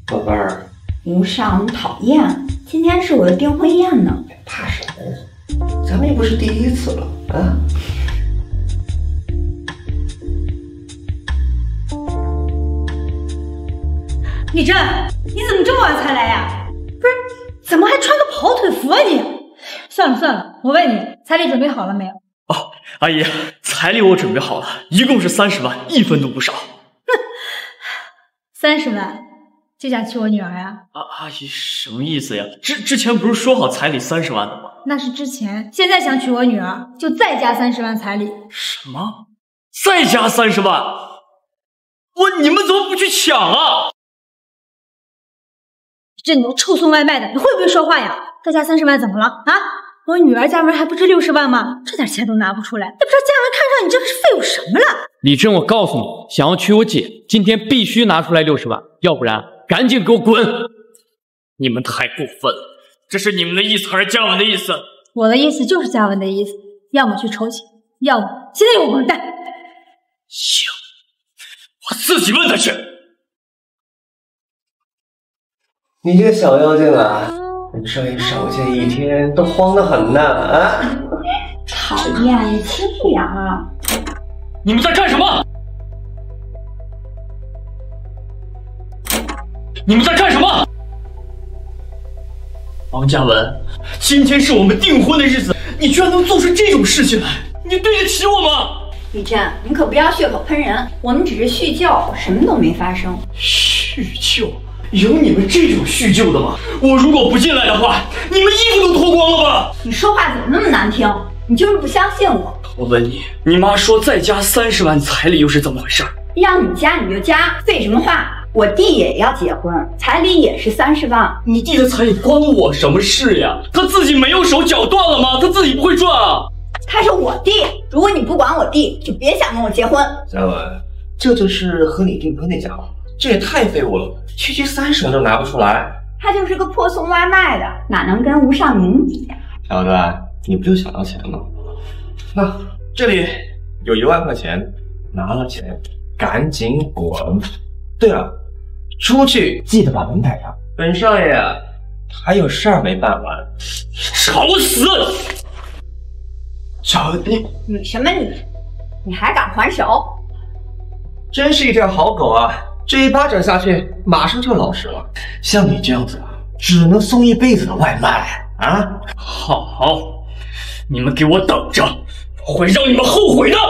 宝贝儿， 吴少，你讨厌！今天是我的订婚宴呢。 怕什么呀？咱们又不是第一次了啊！ 李真，你怎么这么晚才来呀？不是，怎么还穿个跑腿服啊你？算了算了，我问你，彩礼准备好了没有？ 哦，阿姨，彩礼我准备好了，一共是30万，1分都不少。 哼，30万就想娶我女儿呀？ 阿姨什么意思呀？之前不是说好彩礼30万的吗？ 那是之前，现在想娶我女儿，就再加30万彩礼。 什么？再加30万？你们怎么不去抢啊？ 这你臭送外卖的，你会不会说话呀？再加30万怎么了啊？我女儿家门还不值60万吗？这点钱都拿不出来，也不知道家门看上你这个是废物什么了？ 李真，我告诉你，想要娶我姐，今天必须拿出来60万，要不然赶紧给我滚！ 你们太过分了，这是你们的意思还是嘉文的意思？ 我的意思就是嘉文的意思，要么去筹钱，要么现在给我滚蛋！ 行，我自己问他去。 你这个小妖精啊，少爷少见一天都慌得很呢啊！ 讨厌，你轻点啊！ 你们在干什么？你们在干什么？王嘉文，今天是我们订婚的日子，你居然能做出这种事情来，你对得起我吗？ 李真，你可不要血口喷人，我们只是叙旧，什么都没发生。 叙旧？有你们这种叙旧的吗？我如果不进来的话，你们衣服都脱光了吧？ 你说话怎么那么难听？你就是不相信我。 我问你，你妈说再加30万彩礼又是怎么回事？ 让你加你就加，废什么话？我弟也要结婚，彩礼也是30万。 你弟的彩礼关我什么事呀？他自己没有手脚断了吗？他自己不会赚啊？ 他是我弟，如果你不管我弟，就别想跟我结婚。 嘉文，这就是和你订婚那家伙，这也太废物了，区30万都拿不出来。 他就是个破送外卖的，哪能跟吴尚明比呀？ 小子，你不就想要钱吗？那这里有1万块钱，拿了钱赶紧滚。对了，出去记得把门带上。本少爷还有事儿没办完。 吵死！ 小你什么你？你还敢还手？ 真是一条好狗啊！这一巴掌下去，马上就老实了。像你这样子，只能送一辈子的外卖啊！ 好，你们给我等着，我会让你们后悔的。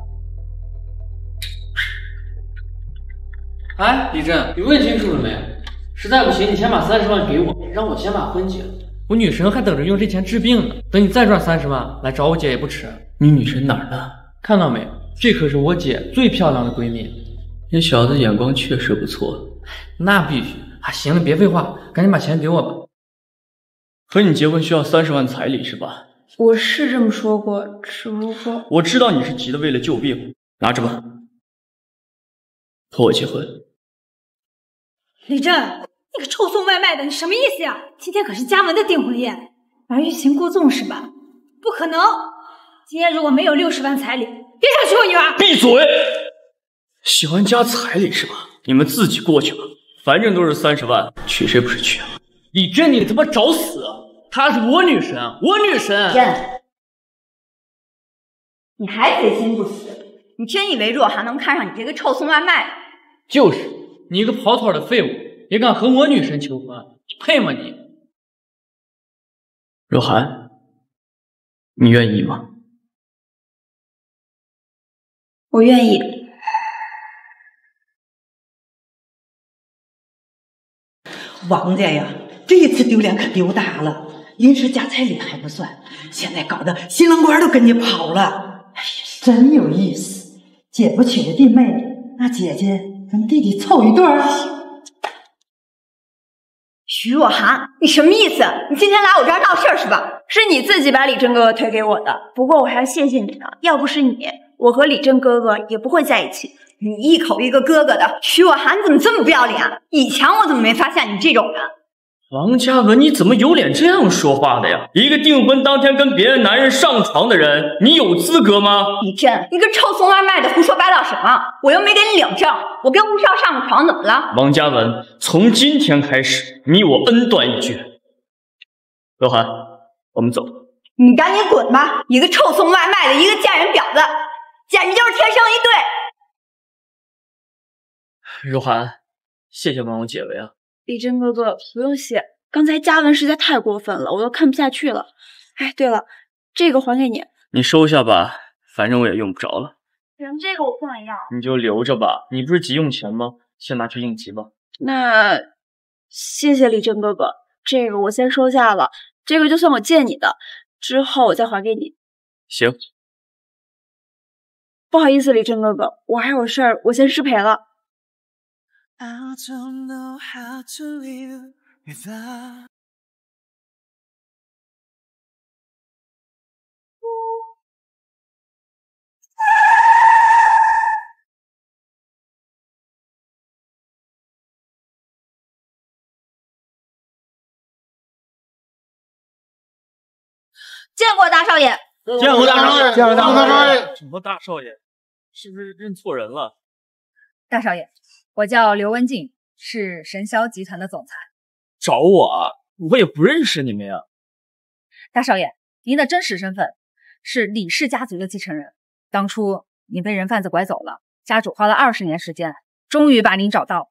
哎，李真，你问清楚了没？实在不行，你先把30万给我，让我先把婚结了。我女神还等着用这钱治病呢，等你再赚30万来找我姐也不迟。你女神哪儿呢？看到没？这可是我姐最漂亮的闺蜜。 这小子眼光确实不错。 那必须。行了，别废话，赶紧把钱给我吧。 和你结婚需要30万彩礼是吧？ 我是这么说过，只不过我知道你是急的为了救病，拿着吧，和我结婚。 李真，你个臭送外卖的，你什么意思呀？今天可是嘉文的订婚宴，玩欲擒故纵是吧？不可能！今天如果没有60万彩礼，别想娶我女儿！ 闭嘴！喜欢加彩礼是吧？你们自己过去吧，反正都是30万，娶谁不是娶啊？ 李真，你他妈找死！她是我女神，我女神！ 真，你还贼心不死？你真以为若涵能看上你这个臭送外卖的？ 就是，你一个跑腿的废物，也敢和我女神求婚，你配吗你？ 若涵，你愿意吗？ 我愿意。 王家呀，这一次丢脸可丢大了，临时加彩礼还不算，现在搞得新郎官都跟你跑了。哎呀，真有意思！姐不娶个弟妹，那姐姐跟弟弟凑一对儿。 徐若涵，你什么意思？你今天来我这儿闹事儿是吧？是你自己把李真哥哥推给我的，不过我还要谢谢你呢，要不是你，我和李真哥哥也不会在一起。你一口一个哥哥的，徐若涵，你怎么这么不要脸？以前我怎么没发现你这种人？ 王嘉文，你怎么有脸这样说话的呀？一个订婚当天跟别的男人上床的人，你有资格吗？ 李真，你个臭送外卖的，胡说八道什么？我又没给你领证，我跟吴少上过床，怎么了？ 王嘉文，从今天开始，你我恩断义绝。罗涵，我们走。 你赶紧滚吧！一个臭送外卖的，一个贱人婊子，简直就是天生一对。 若涵，谢谢帮我解围啊。 李真哥哥，不用谢，刚才嘉文实在太过分了，我都看不下去了。哎，对了，这个还给你， 你收下吧，反正我也用不着了。 这个我不能要。 你就留着吧，你不是急用钱吗？先拿去应急吧。 那谢谢李真哥哥，这个我先收下了，这个就算我借你的，之后我再还给你。 行。 不好意思，李真哥哥，我还有事儿，我先失陪了。 I don't know how to live without。 见过大少爷， 见过大少爷， 见过大少爷。 什么大少爷？是不是认错人了？ 大少爷，我叫刘文静，是神霄集团的总裁。 找我啊？我也不认识你们呀。 大少爷，您的真实身份是李氏家族的继承人。当初您被人贩子拐走了，家主花了20年时间，终于把您找到。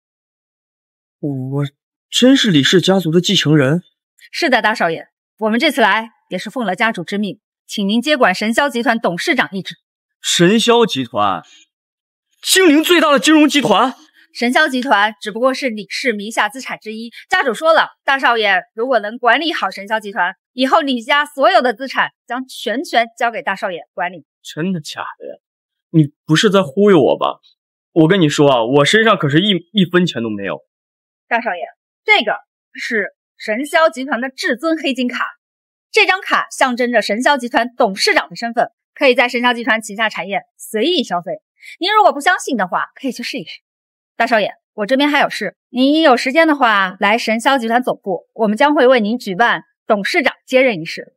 我真是李氏家族的继承人？ 是的，大少爷，我们这次来也是奉了家主之命，请您接管神霄集团董事长一职。 神霄集团，精灵最大的金融集团。 神霄集团只不过是李氏名下资产之一。家主说了，大少爷如果能管理好神霄集团，以后李家所有的资产将全权交给大少爷管理。 真的假的呀？你不是在忽悠我吧？我跟你说啊，我身上可是一分钱都没有。 大少爷，这个是神霄集团的至尊黑金卡，这张卡象征着神霄集团董事长的身份，可以在神霄集团旗下产业随意消费。您如果不相信的话，可以去试一试。大少爷，我这边还有事，您有时间的话，来神霄集团总部，我们将会为您举办董事长接任仪式。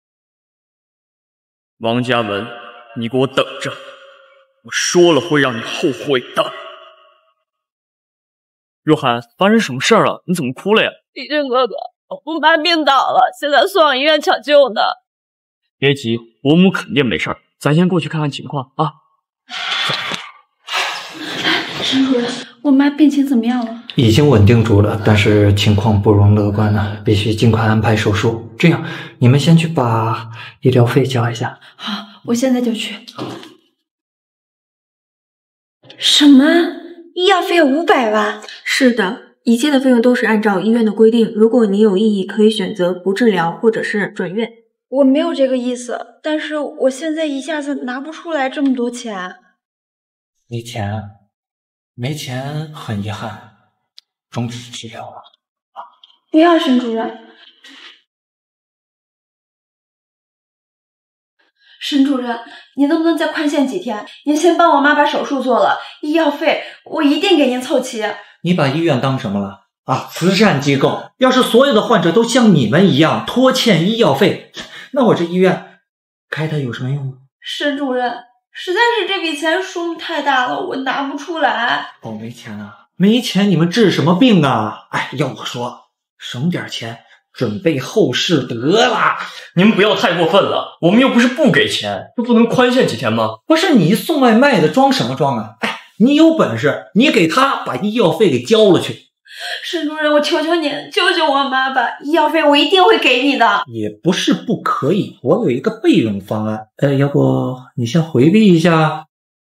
王嘉文，你给我等着，我说了会让你后悔的。若涵，发生什么事儿了？你怎么哭了呀？ 李真哥哥，我妈病倒了，现在送往医院抢救呢。 别急，伯母肯定没事儿，咱先过去看看情况啊。 沈主任，我妈病情怎么样了？ 已经稳定住了，但是情况不容乐观呢，必须尽快安排手术。这样，你们先去把医疗费交一下。 好，我现在就去。什么？医药费要500万？ 是的，一切的费用都是按照医院的规定。如果你有异议，可以选择不治疗或者是转院。 我没有这个意思，但是我现在一下子拿不出来这么多钱。 没钱很遗憾，终止治疗了。 不要，沈主任。沈主任，您能不能再宽限几天？您先帮我妈把手术做了，医药费我一定给您凑齐。 你把医院当什么了啊？慈善机构。要是所有的患者都像你们一样拖欠医药费，那我这医院开它有什么用呢？ 沈主任，实在是这笔钱数目太大了，我拿不出来。 哦，没钱啊？没钱你们治什么病啊？哎，要我说，省点钱准备后事得了。 你们不要太过分了，我们又不是不给钱，就不能宽限几天吗？ 不是你送外卖的，装什么装啊？哎，你有本事你给他把医药费给交了去。 沈主任，我求求您救救我妈吧，医药费我一定会给你的。 也不是不可以，我有一个备用方案。要不你先回避一下。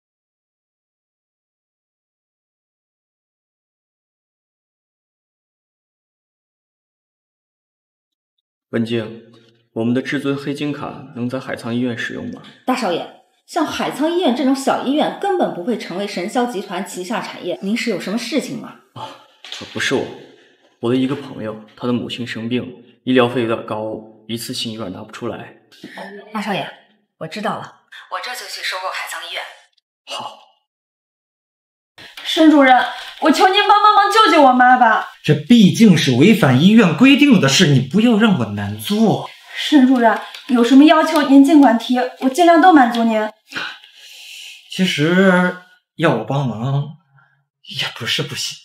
文静，我们的至尊黑金卡能在海沧医院使用吗？ 大少爷，像海沧医院这种小医院根本不会成为神霄集团旗下产业，您是有什么事情吗？ 不是我的一个朋友，他的母亲生病，医疗费有点高，一次性有点拿不出来。 大少爷，我知道了，我这就去收购海沧医院。 好。 沈主任， 我求您帮忙救救我妈吧。 这毕竟是违反医院规定的事，你不要让我难做。 沈主任，有什么要求您尽管提，我尽量都满足您。 其实要我帮忙也不是不行。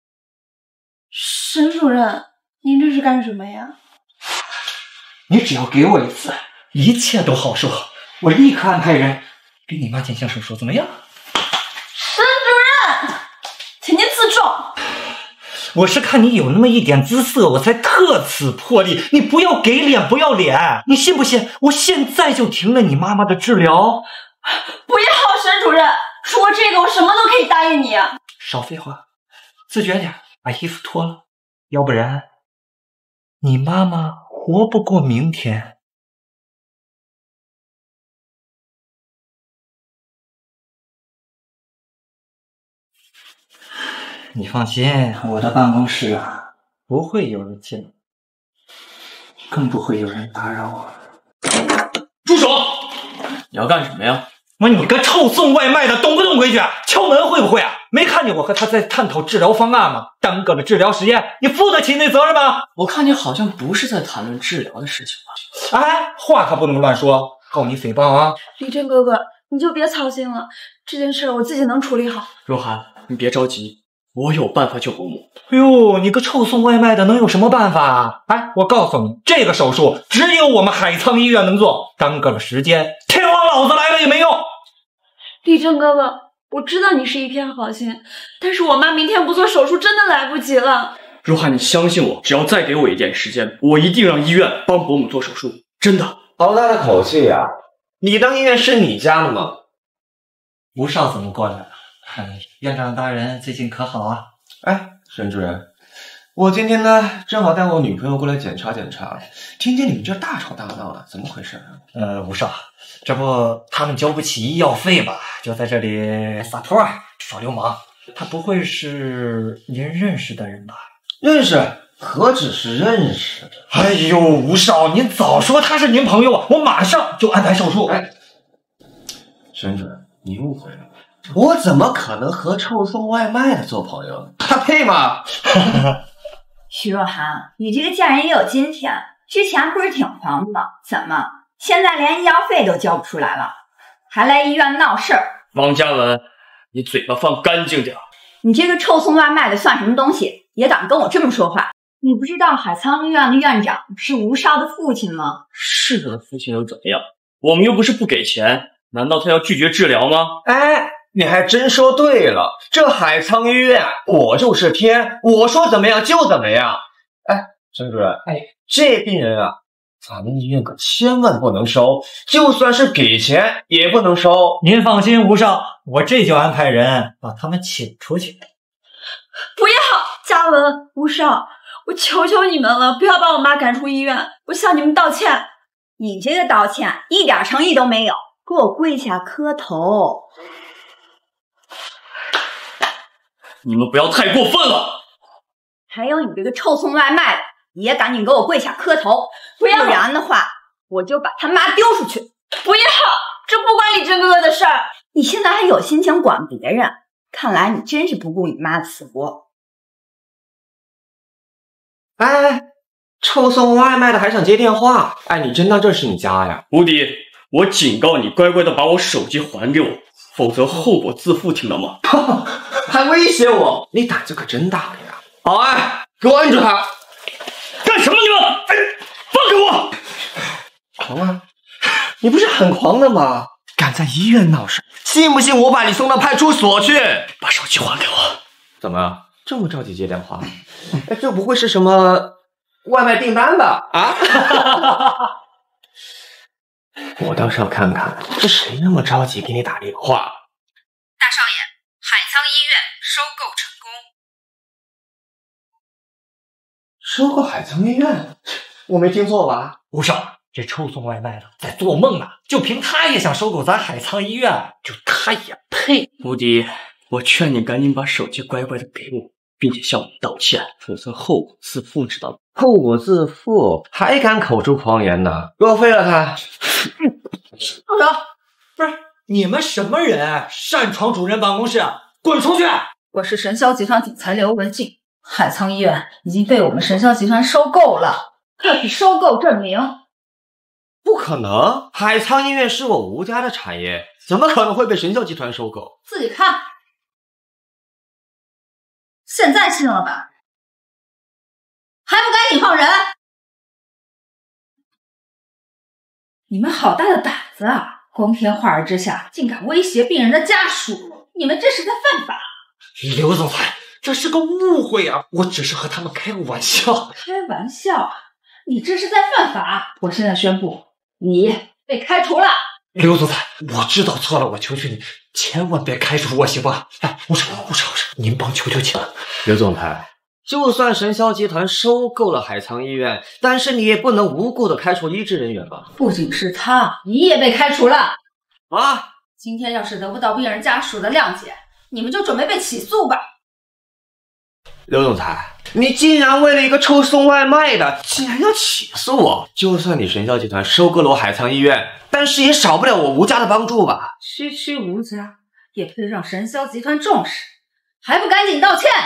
沈主任，您这是干什么呀？ 你只要给我一次，一切都好说，我立刻安排人给你妈进行手术，怎么样？ 沈主任，请您自重。 我是看你有那么一点姿色，我才特此破例。你不要给脸不要脸，你信不信？我现在就停了你妈妈的治疗。 不要，沈主任，除了这个，我什么都可以答应你。 少废话，自觉点，把衣服脱了，要不然你妈妈活不过明天。你放心，我的办公室啊，不会有人进来，更不会有人打扰我。 住手！你要干什么呀？ 你个臭送外卖的，懂不懂规矩？敲门会不会啊？没看见我和他在探讨治疗方案吗？耽搁了治疗实验，你负得起那责任吗？ 我看你好像不是在谈论治疗的事情吧？ 哎，话可不能乱说，告你诽谤啊！ 李真哥哥，你就别操心了，这件事我自己能处理好。 若涵，你别着急，我有办法救伯母。 哎呦，你个臭送外卖的能有什么办法啊？哎，我告诉你，这个手术只有我们海沧医院能做，耽搁了时间，天王老子来了也没用。 李真哥哥，我知道你是一片好心，但是我妈明天不做手术真的来不及了。 若涵，你相信我，只要再给我一点时间，我一定让医院帮伯母做手术，真的。 好大的口气呀！你当医院是你家的吗？ 吴少怎么过来了？院长大人最近可好啊？ 哎，沈主任，我今天呢正好带我女朋友过来检查检查，听见你们这大吵大闹的，怎么回事啊？ 吴少，这不他们交不起医药费吧，就在这里撒泼耍流氓。他不会是您认识的人吧？ 认识，何止是认识？ 哎呦，吴少，您早说他是您朋友啊，我马上就安排手术。 哎，沈主任，你误会了。我怎么可能和臭送外卖的做朋友呢？他配吗？ 徐若涵，你这个嫁人也有今天，之前不是挺狂的吗？怎么现在连医药费都交不出来了，还来医院闹事儿？ 王嘉文，你嘴巴放干净点。 你这个臭送外卖的算什么东西？也敢跟我这么说话？你不知道海沧医院的院长是吴少的父亲吗？ 是他的父亲又怎么样？我们又不是不给钱，难道他要拒绝治疗吗？ 哎，你还真说对了，这海沧医院我就是天，我说怎么样就怎么样。哎，沈主任，哎，这病人啊，咱们医院可千万不能收，就算是给钱也不能收。 您放心，吴少，我这就安排人把他们请出去。 不要，嘉文、吴少，我求求你们了，不要把我妈赶出医院，我向你们道歉。 你这个道歉一点诚意都没有，给我跪下磕头！ 你们不要太过分了！ 还有你这个臭送外卖的，也赶紧给我跪下磕头！ 不要， 不然的话，我就把他妈丢出去！ 不要，这不关李真哥哥的事儿。 你现在还有心情管别人？看来你真是不顾你妈的死活。 哎，臭送外卖的还想接电话？哎，你真当这是你家呀？ 无敌，我警告你，乖乖的把我手机还给我，否则后果自负，听到吗？ 还威胁我，你胆子可真大呀！好，哎，给我摁住他！ 干什么你们？哎，放开我！ 狂啊！你不是很狂的吗？敢在医院闹事，信不信我把你送到派出所去？ 把手机还给我！ 怎么这么着急接电话？哎，这不会是什么外卖订单吧？啊？我倒是要看看，这谁那么着急给你打电话？ 大少爷，海沧医院收购成收功。 购海沧医院？我没听错吧？ 吴少，这臭送外卖的在做梦呢！就凭他也想收购咱海沧医院，就他也配？ 无敌，我劝你赶紧把手机乖乖的给我，并且向我道歉，否则后果自负，知道吗？ 后果自负，还敢口出狂言呢？给我废了他！ 不是你们什么人？擅闯主任办公室，滚出去！ 我是神霄集团总裁刘文静，海沧医院已经被我们神霄集团收购了，特许收购证明。 不可能，海沧医院是我吴家的产业，怎么可能会被神霄集团收购？ 自己看。现在信了吧？还不赶紧放人！你们好大的胆子啊！光天化日之下，竟敢威胁病人的家属，你们这是在犯法！ 刘总裁，这是个误会啊，我只是和他们开个玩笑。 开玩笑啊！你这是在犯法！我现在宣布，你被开除了。 刘总裁，我知道错了，我求求你，千万别开除我，行吧？哎，无偿，您帮求求情。 刘总裁，就算神霄集团收购了海沧医院，但是你也不能无故的开除医治人员吧？ 不仅是他，你也被开除了。 啊！ 今天要是得不到病人家属的谅解，你们就准备被起诉吧。 刘总裁，你竟然为了一个臭送外卖的，竟然要起诉我！就算你神霄集团收购了我海沧医院，但是也少不了我吴家的帮助吧？ 区区吴家也配让神霄集团重视，还不赶紧道歉！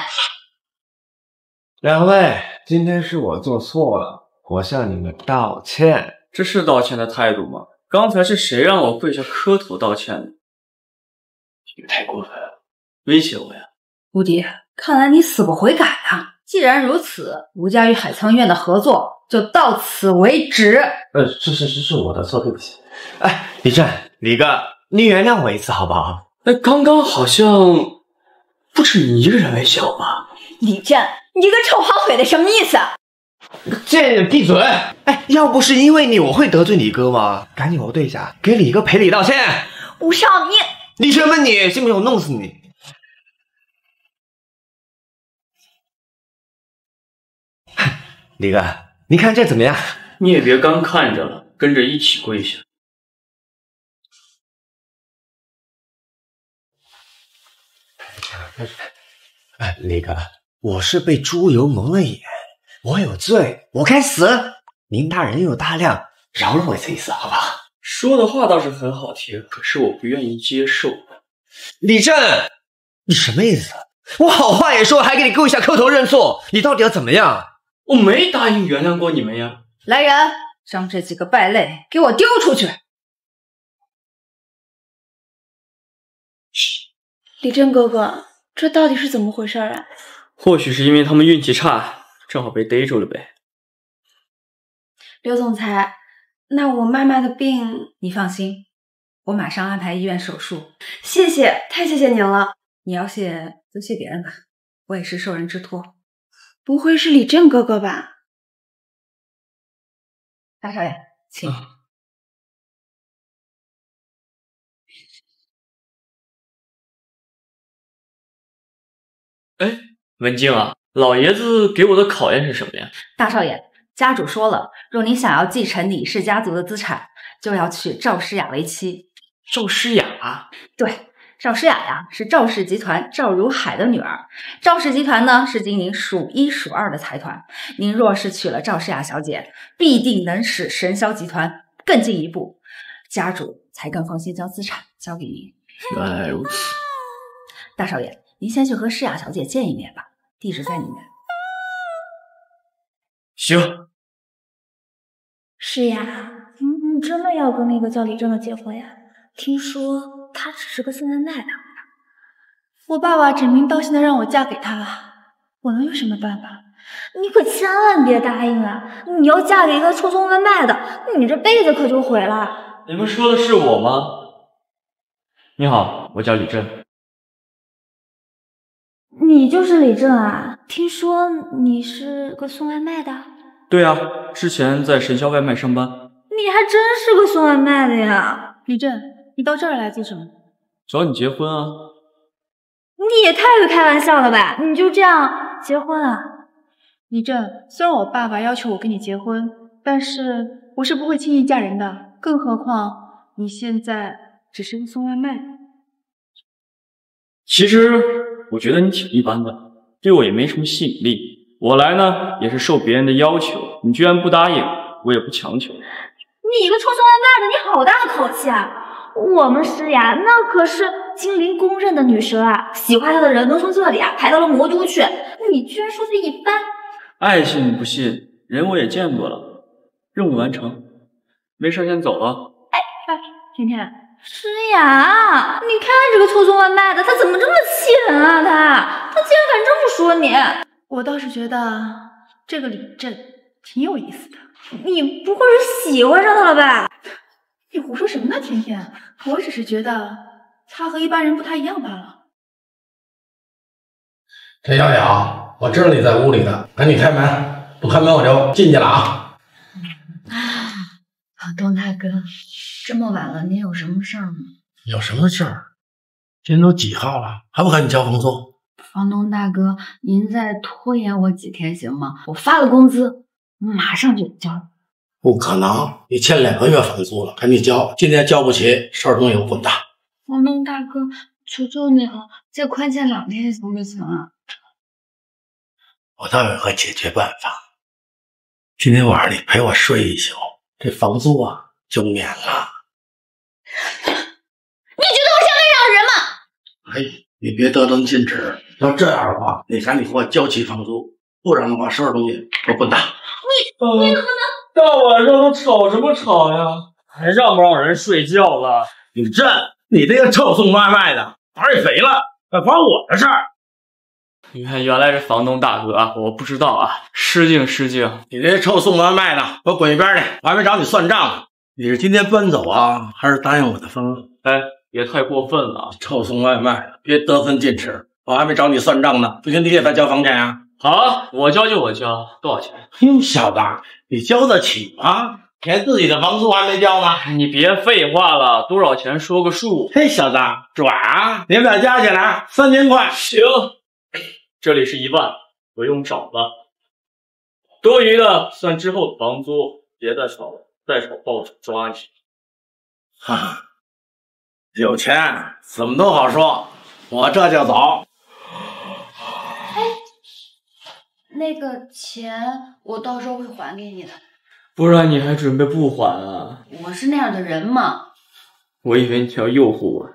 两位，今天是我做错了，我向你们道歉。 这是道歉的态度吗？刚才是谁让我跪下磕头道歉的？ 你太过分了， 威胁我呀！ 吴迪，看来你死不悔改啊！既然如此，吴家与海沧医院的合作就到此为止。 是我的错，对不起。哎，李正，李哥，你原谅我一次好不好？ 哎，刚刚好像不止你一个人威胁我吧？ 李正，你这个臭跑腿的什么意思？ 贱人闭嘴！哎，要不是因为你，我会得罪李哥吗？赶紧核对一下，给李哥赔礼道歉。 吴少， 李什么你？信不信我弄死你？李哥，你看这怎么样？ 你也别干看着了，跟着一起跪下。 哎，李哥，我是被猪油蒙了眼，我有罪，我该死。您大人有大量，饶了我一次意思，好不好？ 说的话倒是很好听，可是我不愿意接受。 李正，你什么意思？我好话也说，还给你跪下磕头认错，你到底要怎么样？ 我没答应原谅过你们呀！ 来人，将这几个败类给我丢出去！ 李正哥哥，这到底是怎么回事啊？ 或许是因为他们运气差，正好被逮住了呗。 刘总裁，那我妈妈的病…… 你放心，我马上安排医院手术。 谢谢，太谢谢您了。 你要谢就谢别人吧，我也是受人之托。 不会是李正哥哥吧？ 大少爷，请。 哎，文静啊，老爷子给我的考验是什么呀？ 大少爷，家主说了，若你想要继承李氏家族的资产，就要娶赵诗雅为妻。 赵诗雅？ 对。赵诗雅呀，是赵氏集团赵如海的女儿。赵氏集团呢，是经营数一数二的财团。您若是娶了赵诗雅小姐，必定能使神霄集团更进一步，家主才更放心将资产交给您。 原来如此。 大少爷，您先去和诗雅小姐见一面吧，地址在里面。 行。 诗雅，你真的要跟那个叫李正的结婚呀？听说他只是个送外卖的，我爸爸指名道姓的让我嫁给他，我能有什么办法？你可千万别答应啊！你要嫁给一个臭送外卖的，你这辈子可就毁了。 你们说的是我吗？你好，我叫李正。 你就是李正啊？听说你是个送外卖的？ 对啊，之前在神霄外卖上班。 你还真是个送外卖的呀，李正。你到这儿来做什么？ 找你结婚啊！ 你也太会开玩笑了吧！你就这样结婚啊？ 李正，虽然我爸爸要求我跟你结婚，但是我是不会轻易嫁人的。更何况你现在只是送外卖。 其实我觉得你挺一般的，对我也没什么吸引力。我来呢也是受别人的要求，你居然不答应，我也不强求。 你一个臭送外卖的，你好大的口气啊！我们诗雅那可是金陵公认的女神啊，喜欢她的人都从这里啊排到了魔都去，你居然说是一般？ 爱信不信，人我也见过了，任务完成，没事先走了。 甜甜，诗雅，你看这个臭送外卖的，他怎么这么气人啊？他竟然敢这么说你！ 我倒是觉得这个李正挺有意思的。 你不会是喜欢上他了吧？ 你胡说什么呢，甜甜？我只是觉得他和一般人不太一样罢了。 陈小鸟，我知道你在屋里的，赶紧开门，不开门我就进去了啊！ 房东大哥，这么晚了，您有什么事儿吗？ 有什么事儿？今天都几号了，还不赶紧交房租？ 房东大哥，您再拖延我几天行吗？我发了工资，马上就交。 不可能，你欠2个月房租了，赶紧交，今天交不起，收拾东西我滚蛋。 房东大哥，求求你了，再宽限2天行不行啊？ 我倒有个解决办法，今天晚上你陪我睡一宿，这房租啊就免了。 你觉得我像那样的人吗？ 哎，你别得寸进尺，要这样的话，你赶紧给我交齐房租，不然的话收拾东西我滚蛋。 你可能大晚上的吵什么吵呀？还让不让人睡觉了？ 李振，你这个臭送外卖的，胆儿也肥了，还管我的事儿。 原来是房东大哥啊，我不知道啊，失敬失敬。 你这臭送外卖的，给我滚一边去！我还没找你算账呢。你是今天搬走啊，还是答应我的方案？ 哎，别太过分了， 臭送外卖的，别得寸进尺。我还没找你算账呢，不行你给他交房钱啊！ 好啊，我交就我交，多少钱？ 哟，小子，你交得起吗？连自己的房租还没交呢。 你别废话了，多少钱说个数。 嘿，小子，转啊！你们俩加起来3000块。 行，这里是1万，不用找了。多余的算之后的房租，别再吵了，再吵报纸抓你。 哈哈，有钱怎么都好说，我这就走。 那个钱我到时候会还给你的。 不然你还准备不还啊？ 我是那样的人嘛。 我以为你要诱惑我。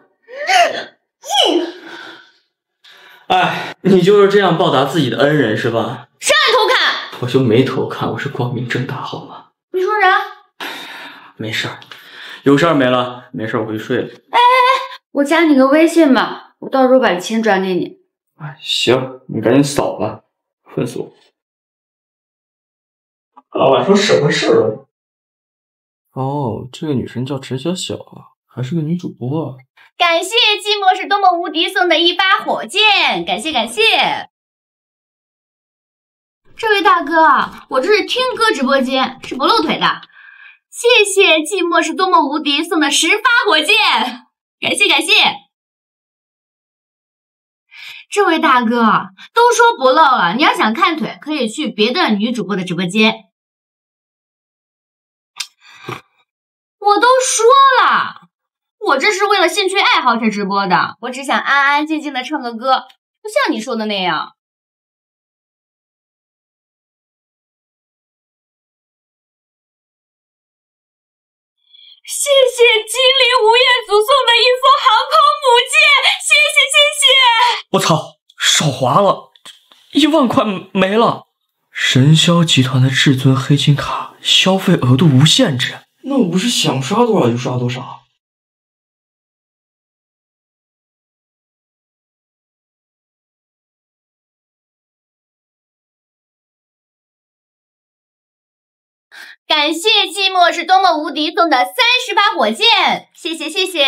哎，你就是这样报答自己的恩人是吧？ 谁让你偷看？ 我就没偷看，我是光明正大好吗？ 你说啥？ 没事儿，有事儿没了，没事儿我回去睡了。 哎，我加你个微信吧，我到时候把钱转给你。 哎，行，你赶紧扫吧，烦死我。老板说什么事儿了？哦，这个女生叫陈小小啊，还是个女主播啊。 感谢寂寞是多么无敌送的一发火箭，感谢感谢。这位大哥啊，我这是听歌直播间，是不露腿的。谢谢寂寞是多么无敌送的10发火箭，感谢感谢。这位大哥都说不露了，你要想看腿，可以去别的女主播的直播间。我都说了，我这是为了兴趣爱好才直播的，我只想安安静静的唱个歌，不像你说的那样。谢谢金陵吴彦祖送的一封航空母舰，谢谢谢谢。 我操，少划了，1万块没了。神霄集团的至尊黑金卡，消费额度无限制。那我不是想刷多少就刷多少？ 感谢寂寞是多么无敌送的30发火箭，谢谢谢谢。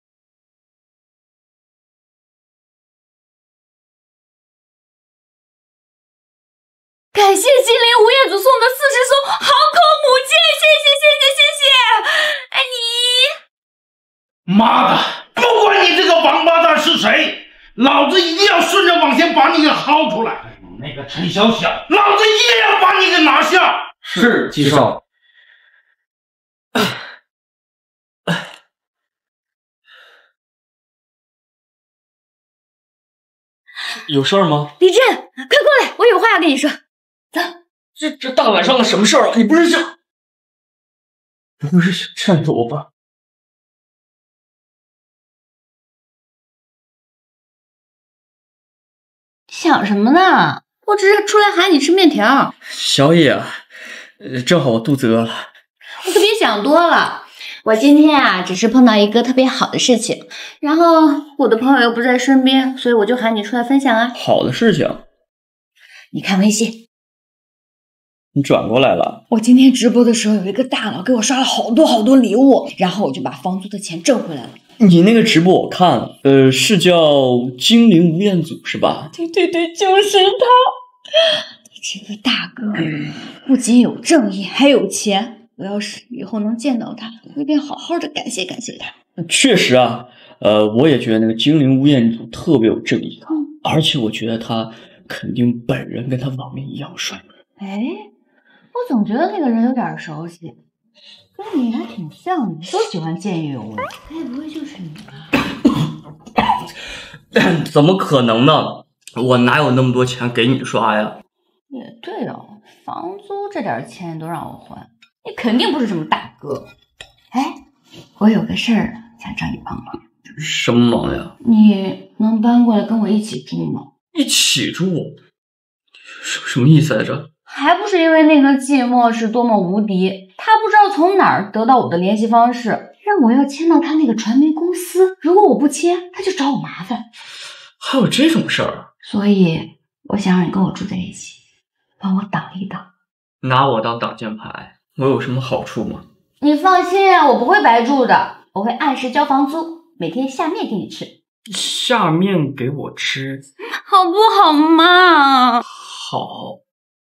感谢金陵吴彦祖送的40艘航空母舰，谢谢谢谢谢谢。爱你。 妈的，不管你这个王八蛋是谁，老子一定要顺着网线把你给薅出来。那个陈小小，老子一定要把你给拿下。 是，季少。有事儿吗？ 李振，快过来，我有话要跟你说。走。 这大晚上的什么事儿啊？你不会是想占有我吧？ 想什么呢？我只是出来喊你吃面条。 小野啊，正好我肚子饿了。 你可别想多了。我今天啊，只是碰到一个特别好的事情，然后我的朋友又不在身边，所以我就喊你出来分享啊。 好的事情？ 你看微信。 你转过来了。 我今天直播的时候，有一个大佬给我刷了好多礼物，然后我就把房租的钱挣回来了。 你那个直播我看了，是叫精灵吴彦祖是吧？ 对，就是他。这个大哥不仅有正义，还有钱。我要是以后能见到他，我一定好好的感谢他。 确实啊，我也觉得那个精灵吴彦祖特别有正义感，而且我觉得他肯定本人跟他网面一样帅。 哎，我总觉得那个人有点熟悉，跟你还挺像的，都喜欢见义勇为，该不会就是你吧？ 怎么可能呢？我哪有那么多钱给你刷呀？ 也对哦，房租这点钱都让我还，你肯定不是什么大哥。哎，我有个事儿想找你帮忙。 什么忙呀？ 你能搬过来跟我一起住吗？ 一起住？什么意思来着？ 还不是因为那个寂寞是多么无敌，他不知道从哪儿得到我的联系方式，让我要签到他那个传媒公司，如果我不签，他就找我麻烦。 还有这种事儿？ 所以我想让你跟我住在一起，帮我挡一挡。 拿我当挡箭牌，我有什么好处吗？ 你放心啊，我不会白住的，我会按时交房租，每天下面给你吃。 下面给我吃， 好不好嘛？ 好。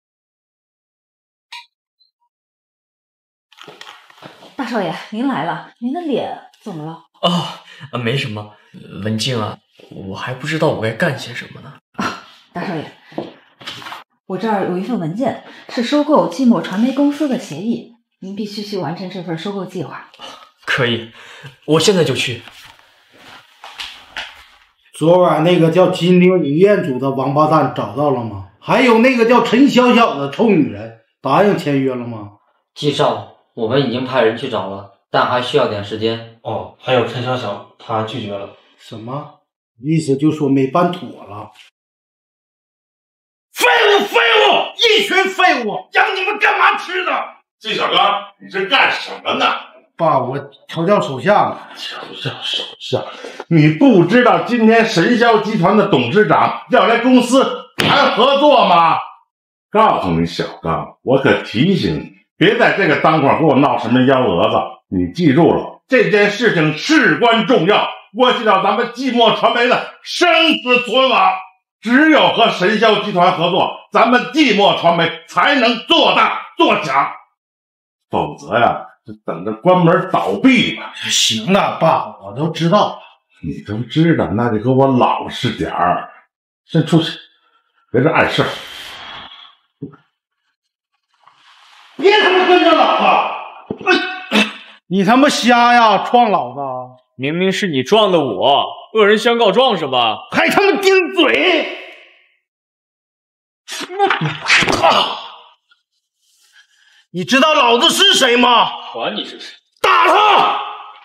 大少爷，您来了，您的脸怎么了？ 哦，没什么。文静啊，我还不知道我该干些什么呢。 大少爷，我这儿有一份文件，是收购寂寞传媒公司的协议，您必须去完成这份收购计划。 可以，我现在就去。 昨晚那个叫金陵吴彦祖的王八蛋找到了吗？还有那个叫陈小小的臭女人，答应签约了吗？ 季少，我们已经派人去找了，但还需要点时间。 哦，还有陈小小，他拒绝了。 什么？意思就说没办妥了。废物，一群废物，养你们干嘛吃的？ 季小刚，你这干什么呢？ 爸，我调教手下呢。 调教手下？你不知道今天神霄集团的董事长要来公司谈合作吗？告诉你小刚，我可提醒你，别在这个当口给我闹什么幺蛾子。你记住了，这件事情事关重要，关系到咱们寂寞传媒的生死存亡。只有和神霄集团合作，咱们寂寞传媒才能做大做强，否则呀，就等着关门倒闭吧。 行了，爸，我都知道了。 你都知道，那就给我老实点儿。先出去，别这碍事。 别他妈跟着老子！你他妈瞎呀，撞老子！ 明明是你撞的我，恶人相告状是吧？ 还他妈顶嘴！你知道老子是谁吗？ 管你是谁！ 打他！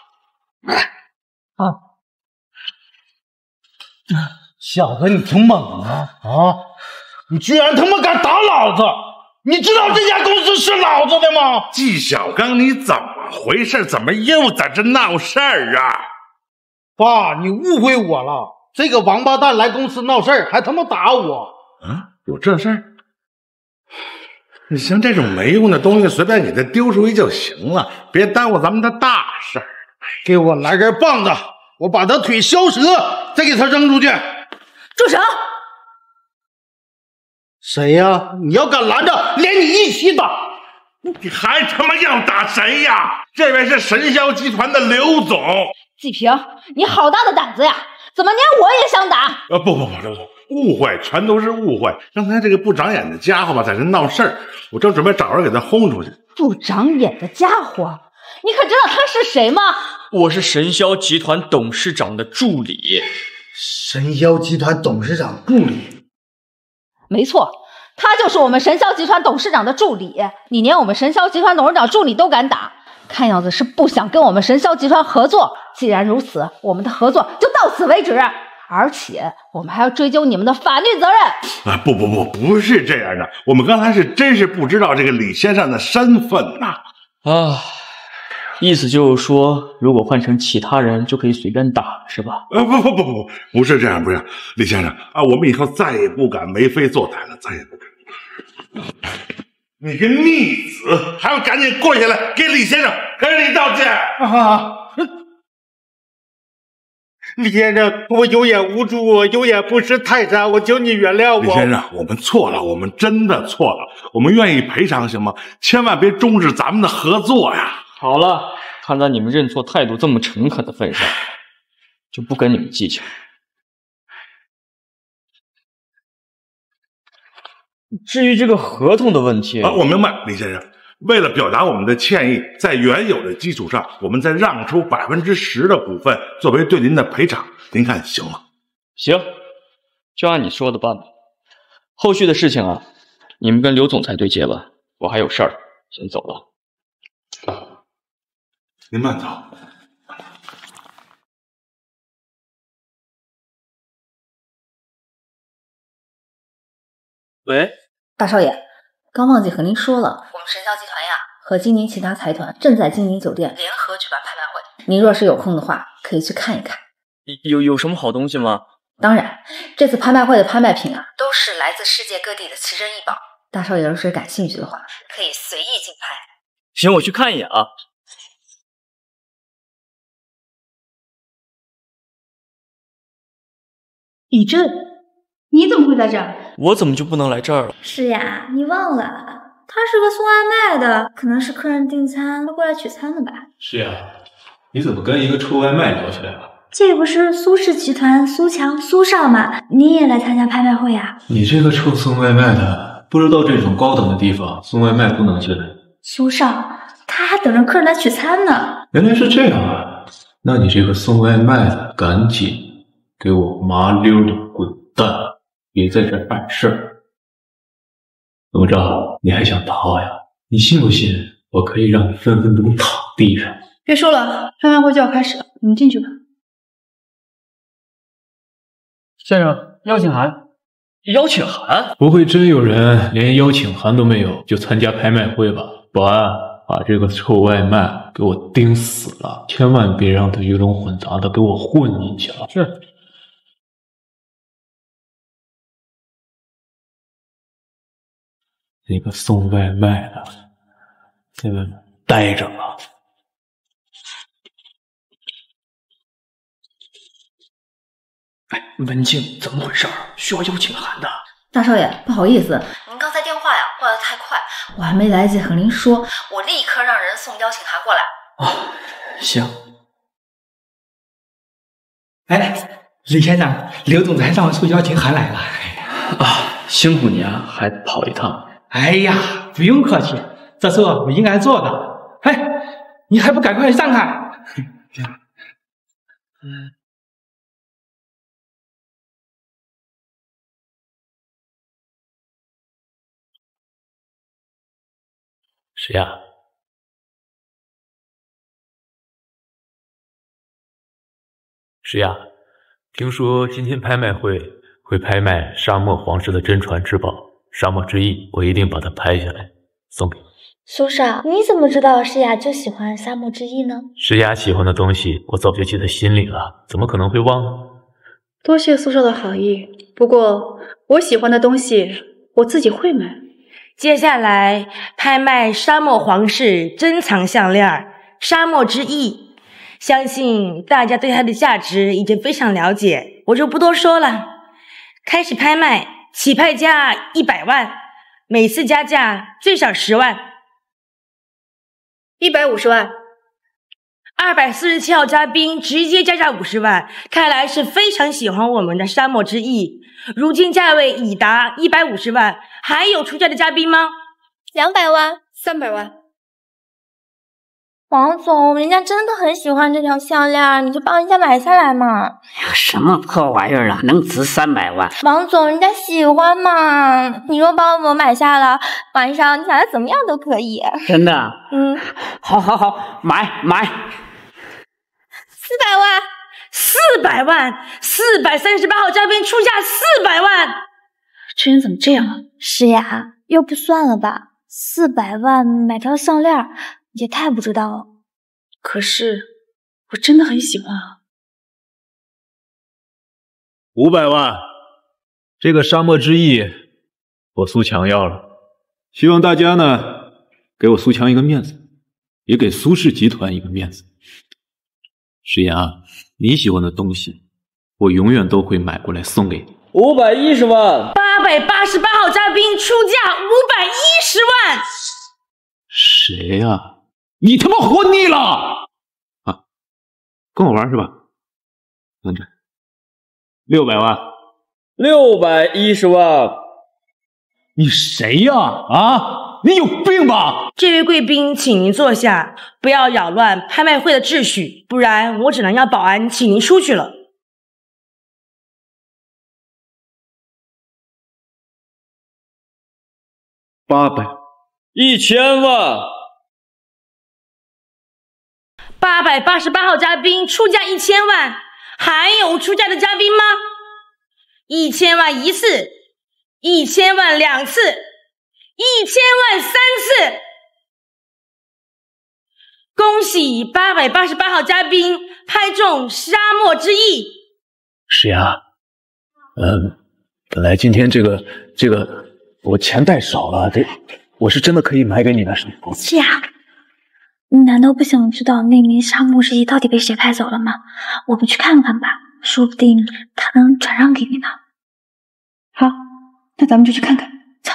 小子，你挺猛啊！你居然他妈敢打老子！你知道这家公司是老子的吗？ 季小刚，你怎么回事？怎么又在这闹事儿啊？ 爸，你误会我了。这个王八蛋来公司闹事儿，还他妈打我。 有这事儿？像这种没用的东西，随便给它丢出去就行了，别耽误咱们的大事儿。 给我来根棒子，我把他腿削折，再给他扔出去。 住手！ 谁呀？你要敢拦着，连你一起打！ 你还他妈要打谁呀？这位是神霄集团的刘总。 季平，你好大的胆子呀！怎么连我也想打？ 不，刘总，误会，全都是误会。刚才这个不长眼的家伙吧，在这闹事儿，我正准备找人给他轰出去。 不长眼的家伙，你可知道他是谁吗？ 我是神霄集团董事长的助理。 神霄集团董事长助理？ 没错，他就是我们神霄集团董事长的助理。你连我们神霄集团董事长助理都敢打，看样子是不想跟我们神霄集团合作。既然如此，我们的合作就到此为止。 而且我们还要追究你们的法律责任。 啊，不是这样的，我们刚才真是不知道这个李先生的身份呐。 啊，意思就是说，如果换成其他人就可以随便打，是吧？ 不是这样，不是李先生啊，我们以后再也不敢为非作歹了，再也不敢。你个逆子，还要赶紧跪下来给李先生、给李道歉啊！李先生，我有眼无珠，有眼不识泰山，我求你原谅我。 李先生，我们错了，我们真的错了，我们愿意赔偿，行吗？千万别终止咱们的合作呀！ 好了，看在你们认错态度这么诚恳的份上，就不跟你们计较。至于这个合同的问题， 我明白，李先生。为了表达我们的歉意，在原有的基础上，我们再让出10%的股份作为对您的赔偿，您看行吗？ 行，就按你说的办吧。后续的事情啊，你们跟刘总裁对接吧，我还有事儿，先走了。 您慢走。 喂， 大少爷。刚忘记和您说了，我们神霄集团呀和今年其他财团正在金陵酒店联合举办拍卖会，您若是有空的话，可以去看一看。 有什么好东西吗？ 当然，这次拍卖会的拍卖品啊，都是来自世界各地的奇珍异宝。大少爷要是感兴趣的话，可以随意竞拍。 行，我去看一眼啊。 李正，你怎么会在这儿？ 我怎么就不能来这儿了？ 是呀，你忘了，他是个送外卖的，可能是客人订餐，他过来取餐的吧？ 是呀，你怎么跟一个臭外卖聊起来了？ 这不是苏氏集团苏强苏少吗？你也来参加拍卖会啊？ 你这个臭送外卖的，不知道这种高等的地方送外卖不能进来。 苏少，他还等着客人来取餐呢。 原来是这样啊，那你这个送外卖的，赶紧给我麻溜的滚蛋！别在这碍事儿，怎么着？你还想打我呀？你信不信我可以让你分分钟躺地上？ 别说了，拍卖会就要开始了，你们进去吧。 先生，邀请函。 邀请函？ 不会真有人连邀请函都没有就参加拍卖会吧？保安，把这个臭外卖给我盯死了，千万别让他鱼龙混杂的给我混进去了。 是。 那个送外卖的，在外面待着吧。 哎，文静，怎么回事？需要邀请函的。 大少爷，不好意思，您刚才电话呀挂得太快，我还没来得及和您说，我立刻让人送邀请函过来。 哦，行。 哎，李先生，刘总裁让我送邀请函来了。 啊，辛苦你啊，还跑一趟。 哎呀，不用客气，这是我应该做的。哎，你还不赶快上开！ 谁呀？是呀，听说今天拍卖会拍卖沙漠皇室的真传之宝沙漠之翼，我一定把它拍下来送给你。 苏少，你怎么知道诗雅就喜欢沙漠之翼呢？ 诗雅喜欢的东西，我早就记在心里了，怎么可能会忘呢？ 多谢苏少的好意，不过我喜欢的东西我自己会买。 接下来拍卖沙漠皇室珍藏项链沙漠之翼，相信大家对它的价值已经非常了解，我就不多说了。开始拍卖，起拍价100万，每次加价最少10万。 150万。 247号嘉宾直接加价50万，看来是非常喜欢我们的沙漠之翼。如今价位已达150万，还有出价的嘉宾吗 ？200万、 300万。 王总，人家真的很喜欢这条项链，你就帮人家买下来嘛。 哎呀，什么破玩意儿啊，能值300万？ 王总，人家喜欢嘛，你若帮我买下了，晚上你想要怎么样都可以。 真的？ 嗯， 好，买。 400万。 400万，438号嘉宾出价400万， 这人怎么这样啊？ 是呀，要不算了吧，400万买条项链也太不知道了。 可是我真的很喜欢啊。 500万，这个沙漠之翼我苏强要了，希望大家呢给我苏强一个面子，也给苏氏集团一个面子。石岩啊，你喜欢的东西，我永远都会买过来送给你。 510万 ，888号嘉宾出价510万。 谁呀？你他妈活腻了啊！跟我玩是吧？等着。 600万 ，610万， 你谁呀？啊，你有病吧？ 这位贵宾，请您坐下，不要扰乱拍卖会的秩序，不然我只能要保安请您出去了。 1000万 ，888号嘉宾出价1000万。 还有出价的嘉宾吗？1000万1次，1000万2次，1000万3次。恭喜888号嘉宾拍中沙漠之翼。 是呀，本来今天这个我钱带少了，我是真的可以买给你的。 是呀。 你难道不想知道那名沙漠之翼到底被谁拍走了吗？我们去看看吧，说不定他能转让给你呢。 好，那咱们就去看看。走，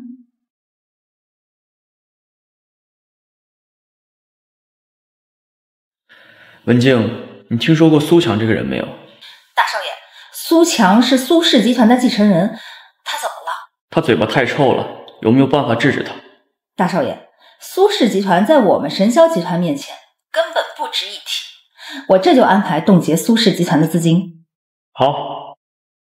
文静，你听说过苏强这个人没有？ 大少爷，苏强是苏氏集团的继承人，他怎么了？ 他嘴巴太臭了，有没有办法制止他？ 大少爷。 苏氏集团在我们神霄集团面前根本不值一提，我这就安排冻结苏氏集团的资金。 好。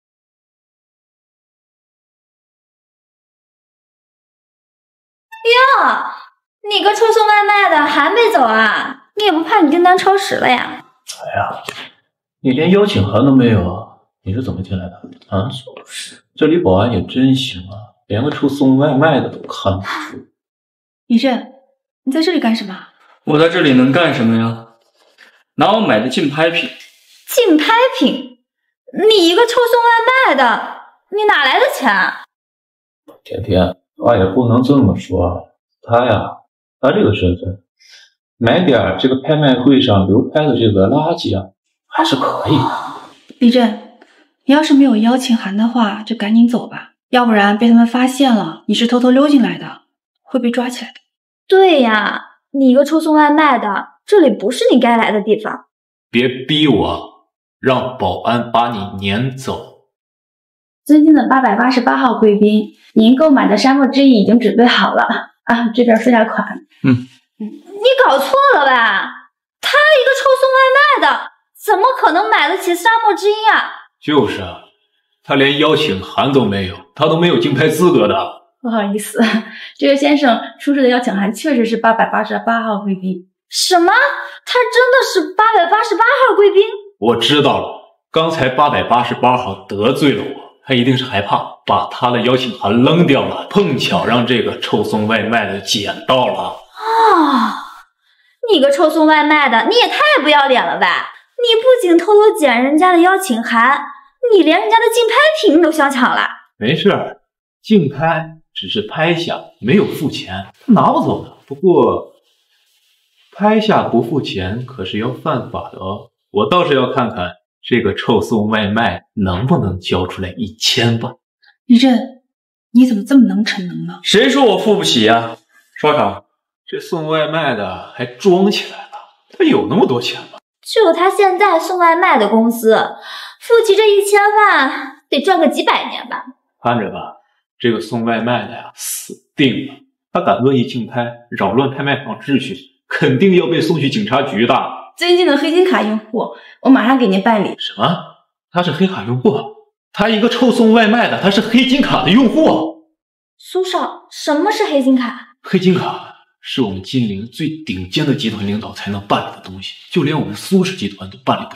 哟，你个臭送外卖的还没走啊？你也不怕你订单超时了呀？ 哎呀，你连邀请函都没有，你是怎么进来的啊？这里保安也真行啊，连个臭送外卖的都看不住。 李震，你在这里干什么？ 我在这里能干什么呀？拿我买的竞拍品。 竞拍品？你一个臭送外卖的，你哪来的钱啊？ 甜甜，话也不能这么说。他这个身份，买点这个拍卖会上流拍的这个垃圾啊，还是可以的。 李震，你要是没有邀请函的话，就赶紧走吧，要不然被他们发现了你是偷偷溜进来的，会被抓起来的。 对呀，你一个臭送外卖的，这里不是你该来的地方。 别逼我，让保安把你撵走。 尊敬的888号贵宾，您购买的沙漠之翼已经准备好了啊，这边付下款。 你搞错了吧？他一个臭送外卖的，怎么可能买得起沙漠之翼啊？ 就是啊，他连邀请函都没有，他都没有竞拍资格的。 不好意思，这位先生出示的邀请函确实是888号贵宾。 什么？他真的是888号贵宾？ 我知道了，刚才888号得罪了我，他一定是害怕把他的邀请函扔掉了，碰巧让这个臭送外卖的捡到了。 你个臭送外卖的，你也太不要脸了吧！你不仅偷偷捡人家的邀请函，你连人家的竞拍品都想抢了。 没事，竞拍。 只是拍下，没有付钱，拿不走的。不过，拍下不付钱可是要犯法的哦。我倒是要看看这个臭送外卖能不能交出来1000万。 李震，你怎么这么能逞能呢？ 谁说我付不起呀？刷卡。 这送外卖的还装起来了，他有那么多钱吗？ 就他现在送外卖的公司，付起这1000万得赚个几百年吧。 看着吧。 这个送外卖的呀，死定了！他敢恶意竞拍，扰乱拍卖场秩序，肯定要被送去警察局的。 尊敬的黑金卡用户，我马上给您办理。 什么？他是黑卡用户？他一个臭送外卖的，他是黑金卡的用户？ 苏少，什么是黑金卡？ 黑金卡是我们金陵最顶尖的集团领导才能办理的东西，就连我们苏氏集团都办理不下来。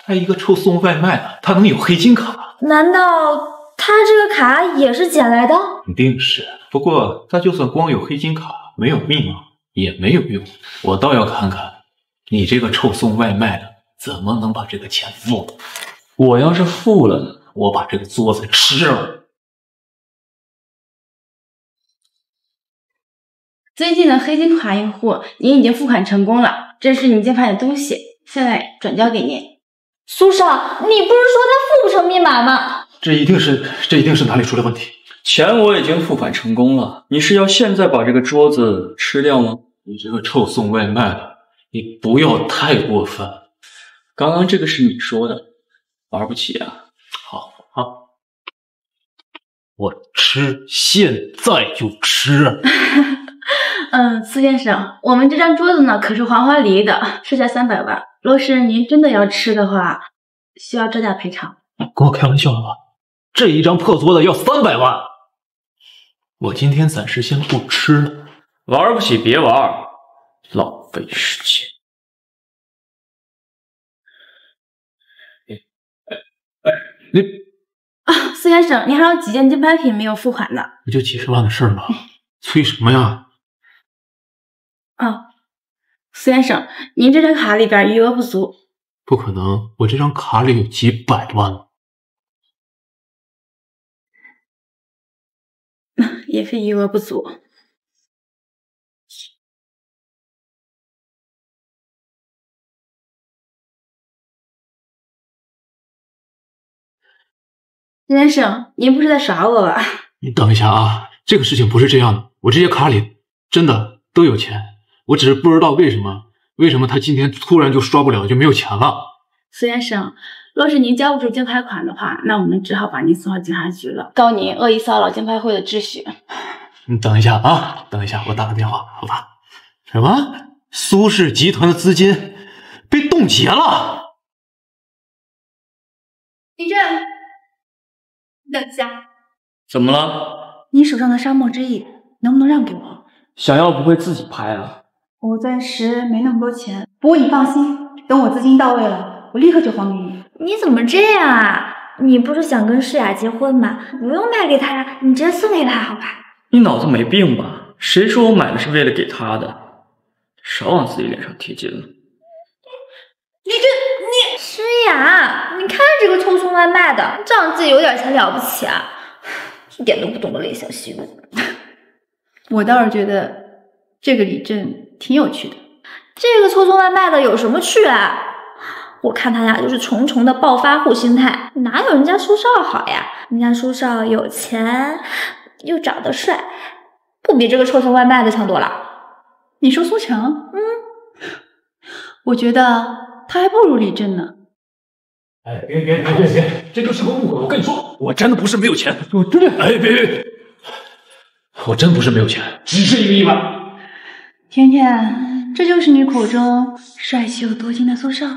他一个臭送外卖的，他能有黑金卡？ 难道他这个卡也是捡来的？ 肯定是。不过他就算光有黑金卡，没有密码也没有用。我倒要看看你这个臭送外卖的怎么能把这个钱付了。我要是付了呢，我把这个桌子吃了。 最近的黑金卡用户，您已经付款成功了，这是您键盘的东西，现在转交给您。 苏少，你不是说他付不成密码吗？ 这一定是哪里出了问题。 钱我已经付款成功了，你是要现在把这个桌子吃掉吗？ 你这个臭送外卖的，你不要太过分。 刚刚这个是你说的，玩不起啊。 好啊，我吃，现在就吃。 苏先生，我们这张桌子呢可是黄花梨的，市价300万。若是您真的要吃的话，需要折价赔偿。 跟我开玩笑了吧？这一张破桌子要300万，我今天暂时先不吃了。 玩不起别玩，浪费时间。 你苏先生，您还有几件金牌品没有付款呢？ 不就几十万的事吗？催什么呀？ 苏先生，您这张卡里边余额不足。 不可能，我这张卡里有几百万。 也非余额不足。苏先生，您不是在耍我吧？ 你等一下啊，这个事情不是这样的，我这些卡里真的都有钱，我只是不知道为什么他今天突然就刷不了，就没有钱了。 苏先生，若是您交不出金牌款的话，那我们只好把您送到警察局了，告您恶意骚扰金牌会的秩序。 你等一下啊，等一下，我打个电话，好吧？什么？苏氏集团的资金被冻结了？ 李正，等一下， 怎么了？ 你手上的沙漠之翼能不能让给我？ 想要不会自己拍啊？ 我暂时没那么多钱，不过你放心，等我资金到位了，我立刻就还给你。 你怎么这样啊？你不是想跟诗雅结婚吗？不用卖给他，你直接送给他好吧？ 你脑子没病吧？谁说我买的是为了给他的？少往自己脸上贴金了。 你诗雅，你看这个臭送外卖的，仗自己有点钱了不起啊？一点都不懂得怜香惜玉。 我倒是觉得这个李正挺有趣的。 这个臭送外卖的有什么趣啊？我看他俩就是重重的暴发户心态，哪有人家苏少好呀？人家苏少有钱又长得帅，不比这个臭送外卖的强多了。 你说苏强？我觉得他还不如李正呢。 哎，别，这就是个误会。我跟你说，我真的不是没有钱，我真的……哎，别，我真不是没有钱，只是一个意外。 甜甜，这就是你口中帅气又多金的苏少。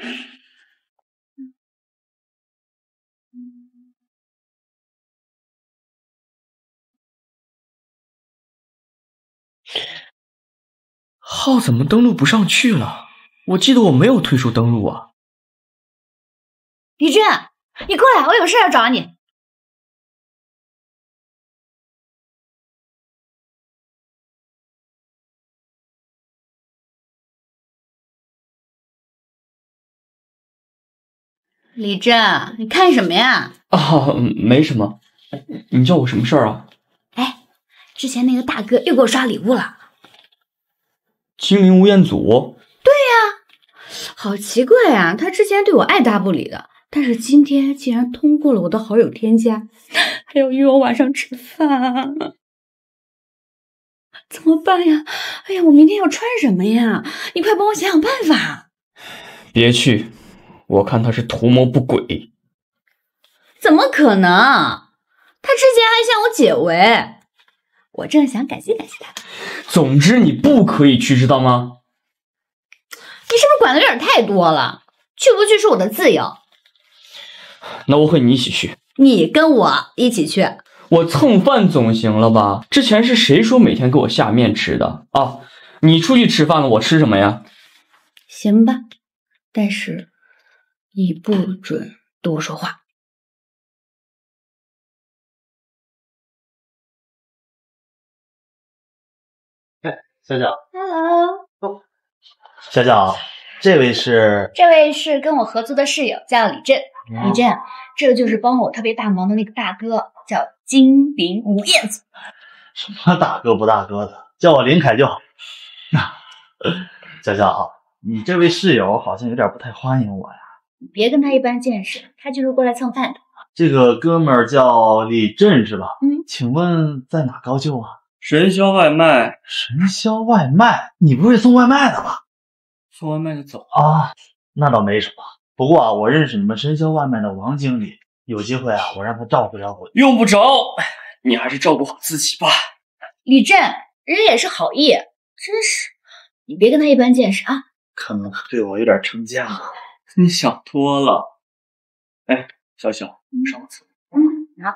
号怎么登录不上去了？我记得我没有退出登录啊。 李俊，你过来，我有事要找你。李真，你看什么呀？ 啊，没什么。你叫我什么事儿啊？ 哎，之前那个大哥又给我刷礼物了。 精灵吴彦祖？ 对呀，好奇怪啊！他之前对我爱答不理的，但是今天竟然通过了我的好友添加，还要约我晚上吃饭。怎么办呀？哎呀，我明天要穿什么呀？你快帮我想想办法。 别去。我看他是图谋不轨。 怎么可能？他之前还向我解围，我正想感谢感谢他。 总之你不可以去，知道吗？ 你是不是管的有点太多了？去不去是我的自由。 那我和你一起去。 你跟我一起去。 我蹭饭总行了吧？之前是谁说每天给我下面吃的啊？你出去吃饭了，我吃什么呀？ 行吧，但是你不准多说话。 哎，小小， Hello， 小小，这位是？ 这位是跟我合租的室友，叫李振。李振，这就是帮我特别大忙的那个大哥，叫金陵吴彦祖。 什么大哥不大哥的，叫我林凯就好。小小，你这位室友好像有点不太欢迎我呀。 你别跟他一般见识，他就是过来蹭饭的。 这个哥们儿叫李振是吧？ 嗯， 请问在哪高就啊？ 神霄外卖。 神霄外卖？你不会送外卖的吧？ 送外卖就走啊，那倒没什么。不过啊，我认识你们神霄外卖的王经理，有机会啊，我让他照顾照顾你。 用不着，你还是照顾好自己吧。 李振，人家也是好意，真是，你别跟他一般见识啊。 可能对我有点成见了。 你想多了。哎，小小，上厕所。 好。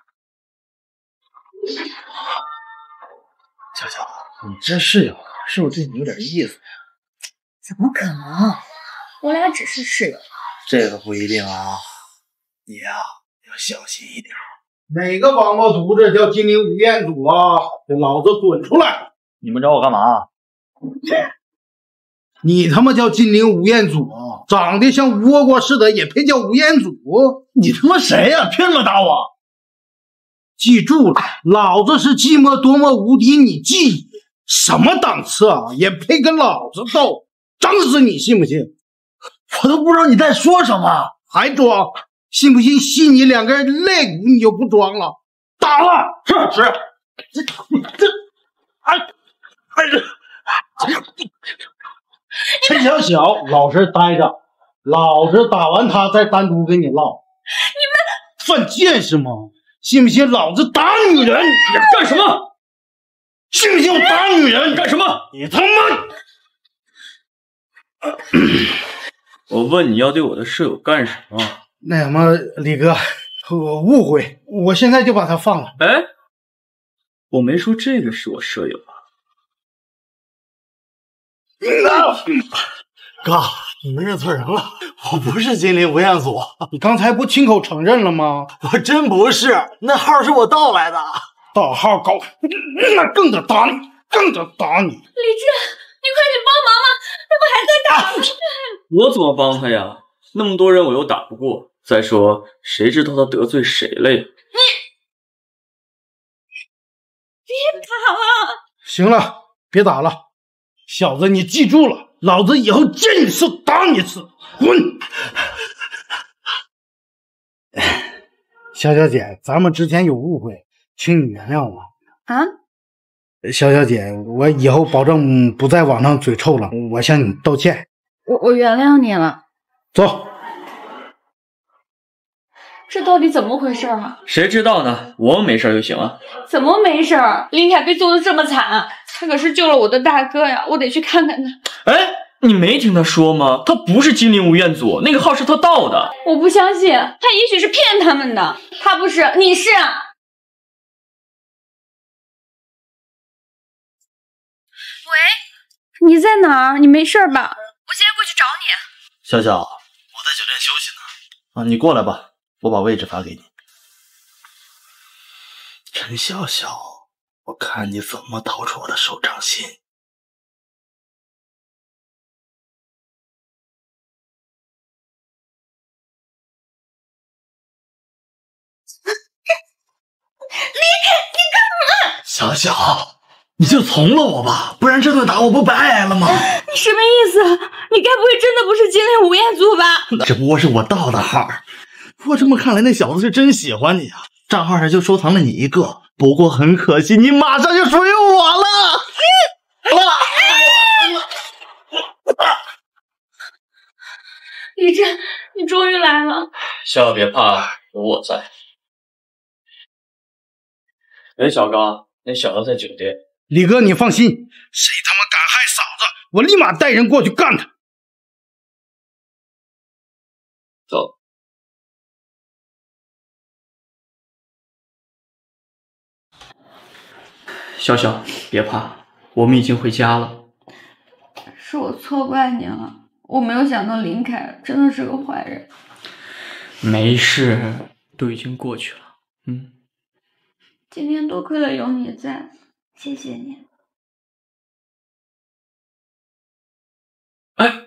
小小，你这室友是不是对你有点意思呀？ 怎么可能？我俩只是室友。 这个不一定啊，你呀要小心一点。 哪个王八犊子叫金陵吴彦祖啊？给老子滚出来！ 你们找我干嘛？ 你他妈叫金陵吴彦祖，长得像倭瓜似的也配叫吴彦祖？ 你他妈谁呀？凭什么打我？ 记住了，老子是寂寞多么无敌，你记住。什么档次啊，也配跟老子斗？整死你信不信？ 我都不知道你在说什么， 还装？信不信吸你两根肋骨你就不装了？打了！是。陈小小，老实待着，老子打完他再单独跟你唠。你们犯贱是吗？信不信老子打女人？ 你干什么？ 信不信我打女人？ 干什么？ 你他妈！ 我问你要对我的舍友干什么？ 那什么，李哥，我误会，我现在就把他放了。 哎，我没说这个是我舍友啊。 哥，你们认错人了，我不是金陵吴彦祖。你刚才不亲口承认了吗？我真不是，那号是我盗来的。盗号搞，那更得打你，更得打你。 李志，你快点帮忙嘛，他们还在打呢。 我怎么帮他呀？那么多人我又打不过。再说，谁知道他得罪谁了呀？ 你别打了！ 行了，别打了，小子，你记住了，老子以后见你一次打你一次，滚！小小姐，咱们之前有误会，请你原谅我。 啊？ 小小姐，我以后保证不在网上嘴臭了，我向你道歉。 我原谅你了。 走。 这到底怎么回事啊？ 谁知道呢？我没事就行了。 怎么没事？林凯被揍得这么惨，他可是救了我的大哥呀！我得去看看他。 哎，你没听他说吗？他不是金陵吴彦祖，那个号是他盗的。 我不相信，他也许是骗他们的。他不是，你是啊。喂，你在哪儿？你没事吧？我现在过去找你。 小小，我在酒店休息呢。啊，你过来吧，我把位置发给你。陈笑笑，我看你怎么逃出我的手掌心。 离开！你干嘛？ 小小，你就从了我吧，不然这顿打我不白挨了吗？ 你什么意思？你该不会真的不是金陵吴彦祖吧？ 只不过是我盗的号。不过这么看来，那小子是真喜欢你啊，账号上就收藏了你一个。不过很可惜，你马上就属于我了。 李真，你终于来了。 笑笑别怕，有我在。哎，小刚，那小子在酒店。 李哥，你放心，谁他妈敢害嫂子，我立马带人过去干他。 走。笑笑，别怕，我们已经回家了。 是我错怪你了， 我没有想到林凯真的是个坏人。 没事，都已经过去了。 今天多亏了有你在，谢谢你。 哎，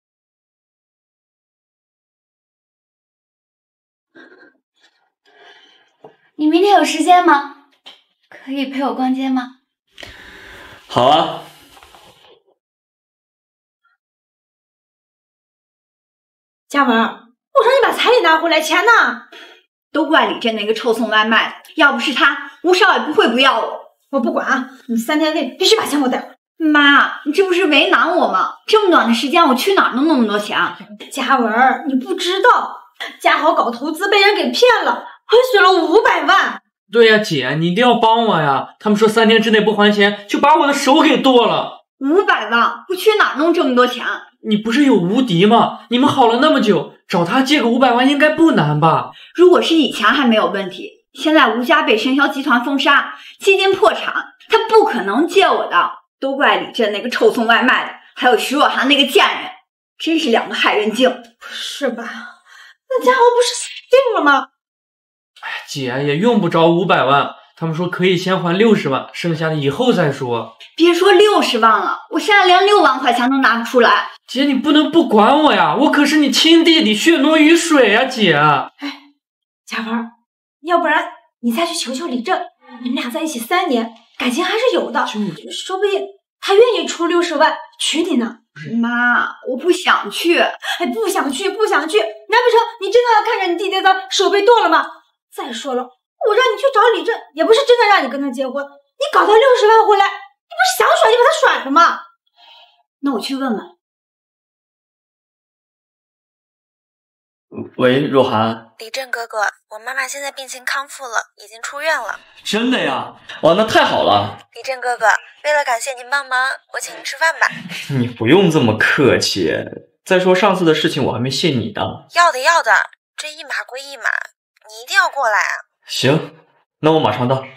你明天有时间吗？可以陪我逛街吗？ 好啊。 嘉文，我让你把彩礼拿回来，钱呢？ 都怪李振那个臭送外卖的，要不是他，吴少也不会不要我。 我不管啊，你3天内必须把钱给我带回来。 妈，你这不是为难我吗？这么短的时间，我去哪儿弄那么多钱啊？ 嘉文，你不知道，嘉豪搞投资被人给骗了，亏损了500万。 对呀，姐，你一定要帮我呀！他们说3天之内不还钱，就把我的手给剁了。 500万，我去哪儿弄这么多钱？ 你不是有无敌吗？你们好了那么久，找他借个500万应该不难吧？ 如果是以前还没有问题，现在吴家被生肖集团封杀，基金破产，他不可能借我的。都怪李振那个臭送外卖的，还有徐若涵那个贱人，真是2个害人精。 不是吧？那家豪不是死定了吗？ 姐也用不着500万，他们说可以先还60万，剩下的以后再说。 别说60万了，我现在连6万块钱都拿不出来。 姐，你不能不管我呀，我可是你亲弟弟，血浓于水呀，姐。 嘉文，要不然你再去求求李振，你们俩在一起3年，感情还是有的，说不定他愿意出60万娶你呢。 妈，我不想去。 不想去，难不成你真的要看着你弟弟的手被剁了吗？再说了，我让你去找李振，也不是真的让你跟他结婚。你搞到60万回来，你不是想甩就把他甩了吗？ 那我去问问。 喂，若涵。 李振哥哥，我妈妈现在病情康复了，已经出院了。 真的呀？哇，那太好了。 李振哥哥，为了感谢您帮忙，我请您吃饭吧。 你不用这么客气。再说上次的事情我还没谢你呢。 要的，这一码归一码，你一定要过来啊。 行，那我马上到。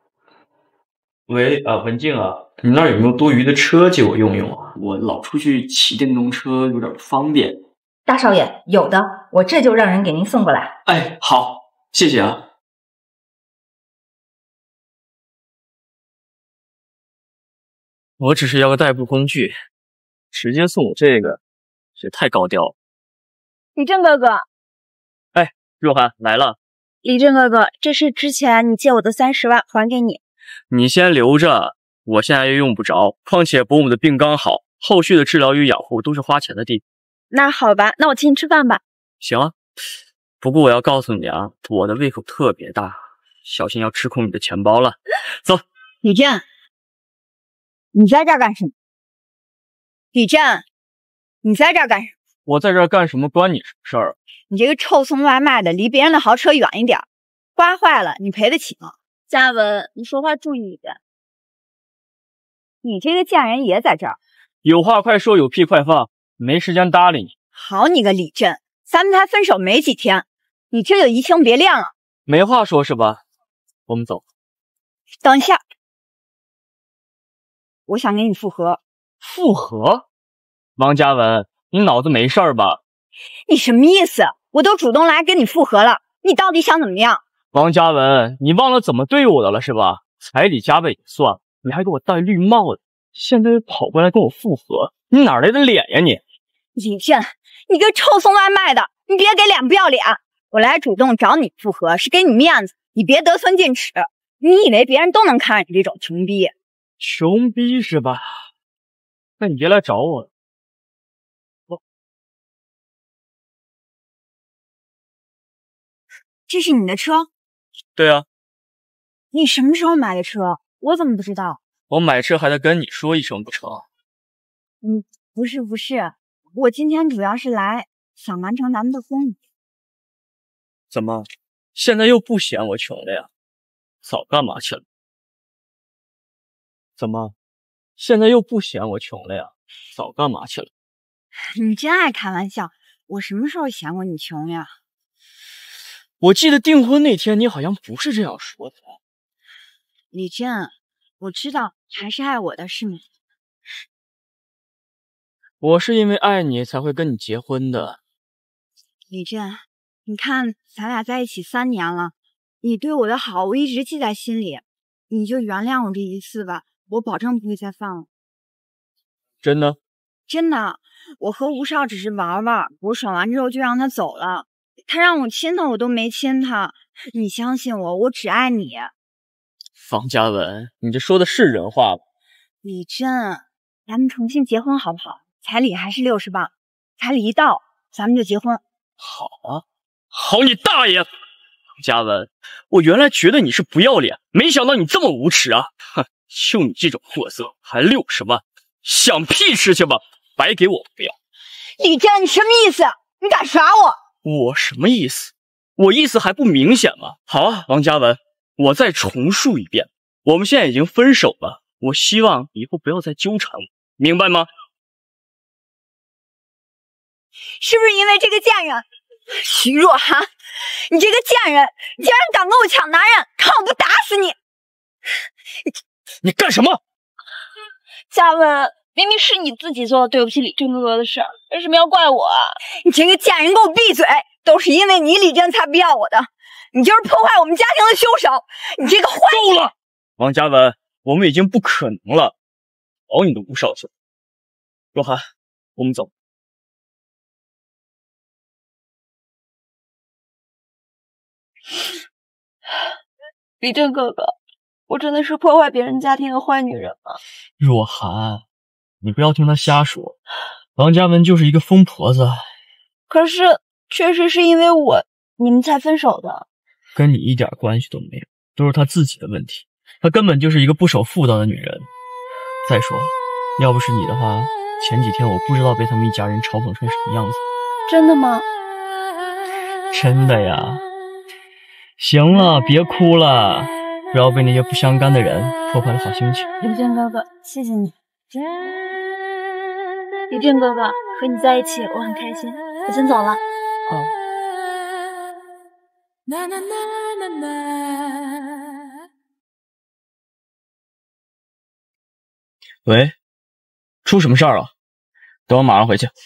喂，文静啊，你那儿有没有多余的车借我用用啊？我老出去骑电动车有点不方便。 大少爷，有的，我这就让人给您送过来。 哎，好，谢谢啊。我只是要个代步工具，直接送我这个，也太高调了。 李振哥哥， 哎，若涵来了。 李振哥哥，这是之前你借我的30万，还给你。 你先留着，我现在又用不着。况且伯母的病刚好，后续的治疗与养护都是花钱的地方。 那好吧，那我请你吃饭吧。 行啊，不过我要告诉你啊，我的胃口特别大，小心要吃空你的钱包了。走。 李振，你在这儿干什么？李振，你在这儿干什么？ 我在这儿干什么关你什么事儿？ 你这个臭送外卖的，离别人的豪车远一点，刮坏了你赔得起吗？ 嘉文，你说话注意一点。 你这个贱人也在这儿。 有话快说，有屁快放，没时间搭理你。 好你个李振，咱们才分手没几天，你这就移情别恋了。 没话说是吧？我们走。 等一下，我想跟你复合。 复合？王嘉文，你脑子没事儿吧？ 你什么意思？我都主动来跟你复合了，你到底想怎么样？ 王嘉文，你忘了怎么对我的了是吧？彩礼加倍也算，你还给我戴绿帽子，现在又跑过来跟我复合，你哪来的脸呀你？ 李振，你个臭送外卖的，你别给脸不要脸！我来主动找你复合是给你面子，你别得寸进尺。你以为别人都能看上你这种穷逼？ 穷逼是吧？那你别来找我了。 这是你的车？ 对啊。 你什么时候买的车？我怎么不知道？ 我买车还得跟你说一声不成？ 不是，我今天主要是来想完成咱们的婚礼。 怎么，现在又不嫌我穷了呀？早干嘛去了？怎么，现在又不嫌我穷了呀？早干嘛去了？ 你真爱开玩笑，我什么时候嫌过你穷呀？ 我记得订婚那天你好像不是这样说的。 李振，我知道还是爱我的是你。 我是因为爱你才会跟你结婚的。 李振，你看咱俩在一起3年了，你对我的好我一直记在心里，你就原谅我这一次吧，我保证不会再犯了。 真的？ 真的，我和吴少只是玩玩，我爽完之后就让他走了。他让我亲他，我都没亲他。你相信我，我只爱你。 方嘉文，你这说的是人话吗？ 李振，咱们重新结婚好不好？彩礼还是60磅，彩礼一到，咱们就结婚。 好啊，好你大爷！方嘉文，我原来觉得你是不要脸，没想到你这么无耻啊！哼，就你这种货色，还60万，想屁吃去吧！白给我不要。 李振，你什么意思？你敢耍我？ 我什么意思？我意思还不明显吗？好啊，王嘉文，我再重述一遍，我们现在已经分手了，我希望以后不要再纠缠我，明白吗？ 是不是因为这个贱人徐若涵？你这个贱人，你竟然敢跟我抢男人，看我不打死你！ 你干什么？ 嘉文，明明是你自己做的对不起李振哥哥的事儿，为什么要怪我啊？ 你这个贱人，给我闭嘴！都是因为你李振才不要我的，你就是破坏我们家庭的凶手！你这个坏人！ 够了，王嘉文，我们已经不可能了，保你的吴少去。若涵，我们走。 李振哥哥，我真的是破坏别人家庭的坏女人吗？ 若涵，你不要听他瞎说，王嘉文就是一个疯婆子。 可是确实是因为我，你们才分手的。 跟你一点关系都没有，都是他自己的问题。她根本就是一个不守妇道的女人。再说，要不是你的话，前几天我不知道被他们一家人嘲讽成什么样子。 真的吗？ 真的呀。行了，别哭了，不要被那些不相干的人破坏了好心情。 李振哥哥，谢谢你。李振哥哥，和你在一起我很开心，我先走了。 好。喂，出什么事儿了？等我马上回去。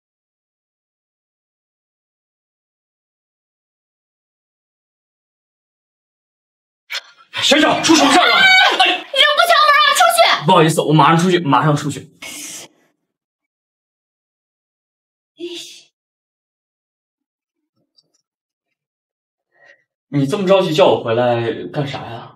沈晓，出什么事儿了？哎， 你怎么不敲门啊？出去！ 不好意思，我马上出去，马上出去。你这么着急叫我回来干啥呀？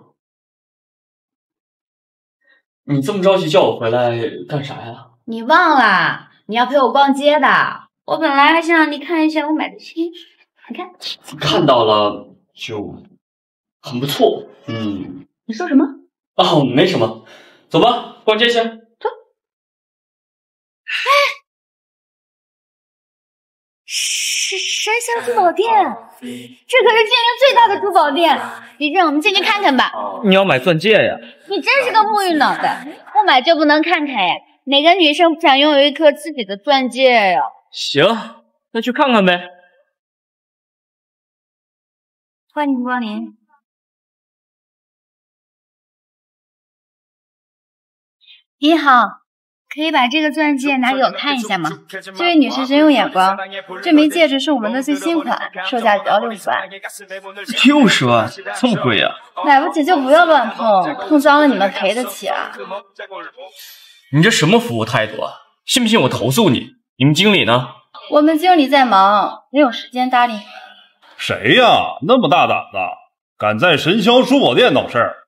你这么着急叫我回来干啥呀？ 你忘了你要陪我逛街的，我本来还想让你看一下我买的新衣服，你看。 看到了就很不错。 你说什么？ 哦，没什么，走吧，逛街去。 走。哎，神香珠宝店，这可是金陵最大的珠宝店。李振，我们进去看看吧。 你要买钻戒呀？ 你真是个木鱼脑袋，不买就不能看看呀？哪个女生不想拥有一颗自己的钻戒呀？ 行，那去看看呗。 欢迎光临。你好，可以把这个钻戒拿给我看一下吗？这位女士真用眼光，这枚戒指是我们的最新款，售价只要60万。 60万，这么贵呀？ 买不起就不要乱碰，碰脏了你们赔得起啊？ 你这什么服务态度啊？信不信我投诉你？你们经理呢？ 我们经理在忙，没有时间搭理你。 谁呀？那么大胆子，敢在神霄珠宝店闹事儿？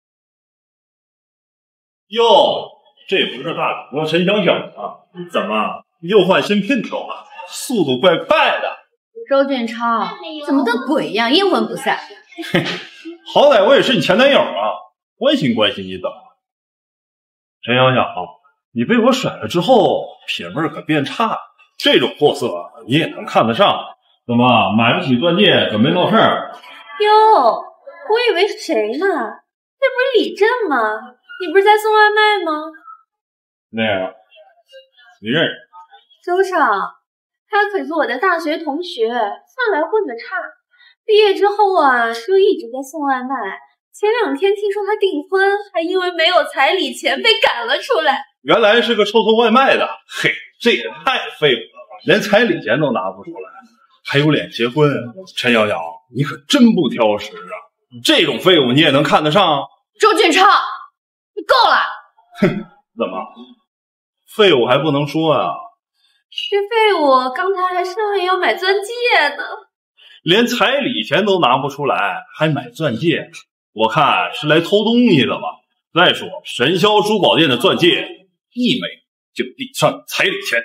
哟，这不是大主播陈小小啊？怎么又换新姘头了？速度怪快的。 周俊超，怎么跟鬼一样阴魂不散？ 嘿，好歹我也是你前男友啊，关心关心你怎么了？陈小小，你被我甩了之后，品味可变差了。这种货色你也能看得上？怎么买不起钻戒，准备闹事儿？ 哟，我以为是谁呢？这不是李振吗？你不是在送外卖吗？ 那个，你认识？ 周少，他可是我的大学同学，向来混得差。毕业之后啊，就一直在送外卖。前2天听说他订婚，还因为没有彩礼钱被赶了出来。 原来是个臭送外卖的。嘿，这也太废物了，连彩礼钱都拿不出来，还有脸结婚？陈瑶瑶，你可真不挑食啊！这种废物你也能看得上？ 周俊超，你够了！ 哼，怎么，废物还不能说啊？ 这废物刚才还说要买钻戒呢， 连彩礼钱都拿不出来，还买钻戒？我看是来偷东西的吧。再说神霄珠宝店的钻戒1枚就抵上彩礼钱。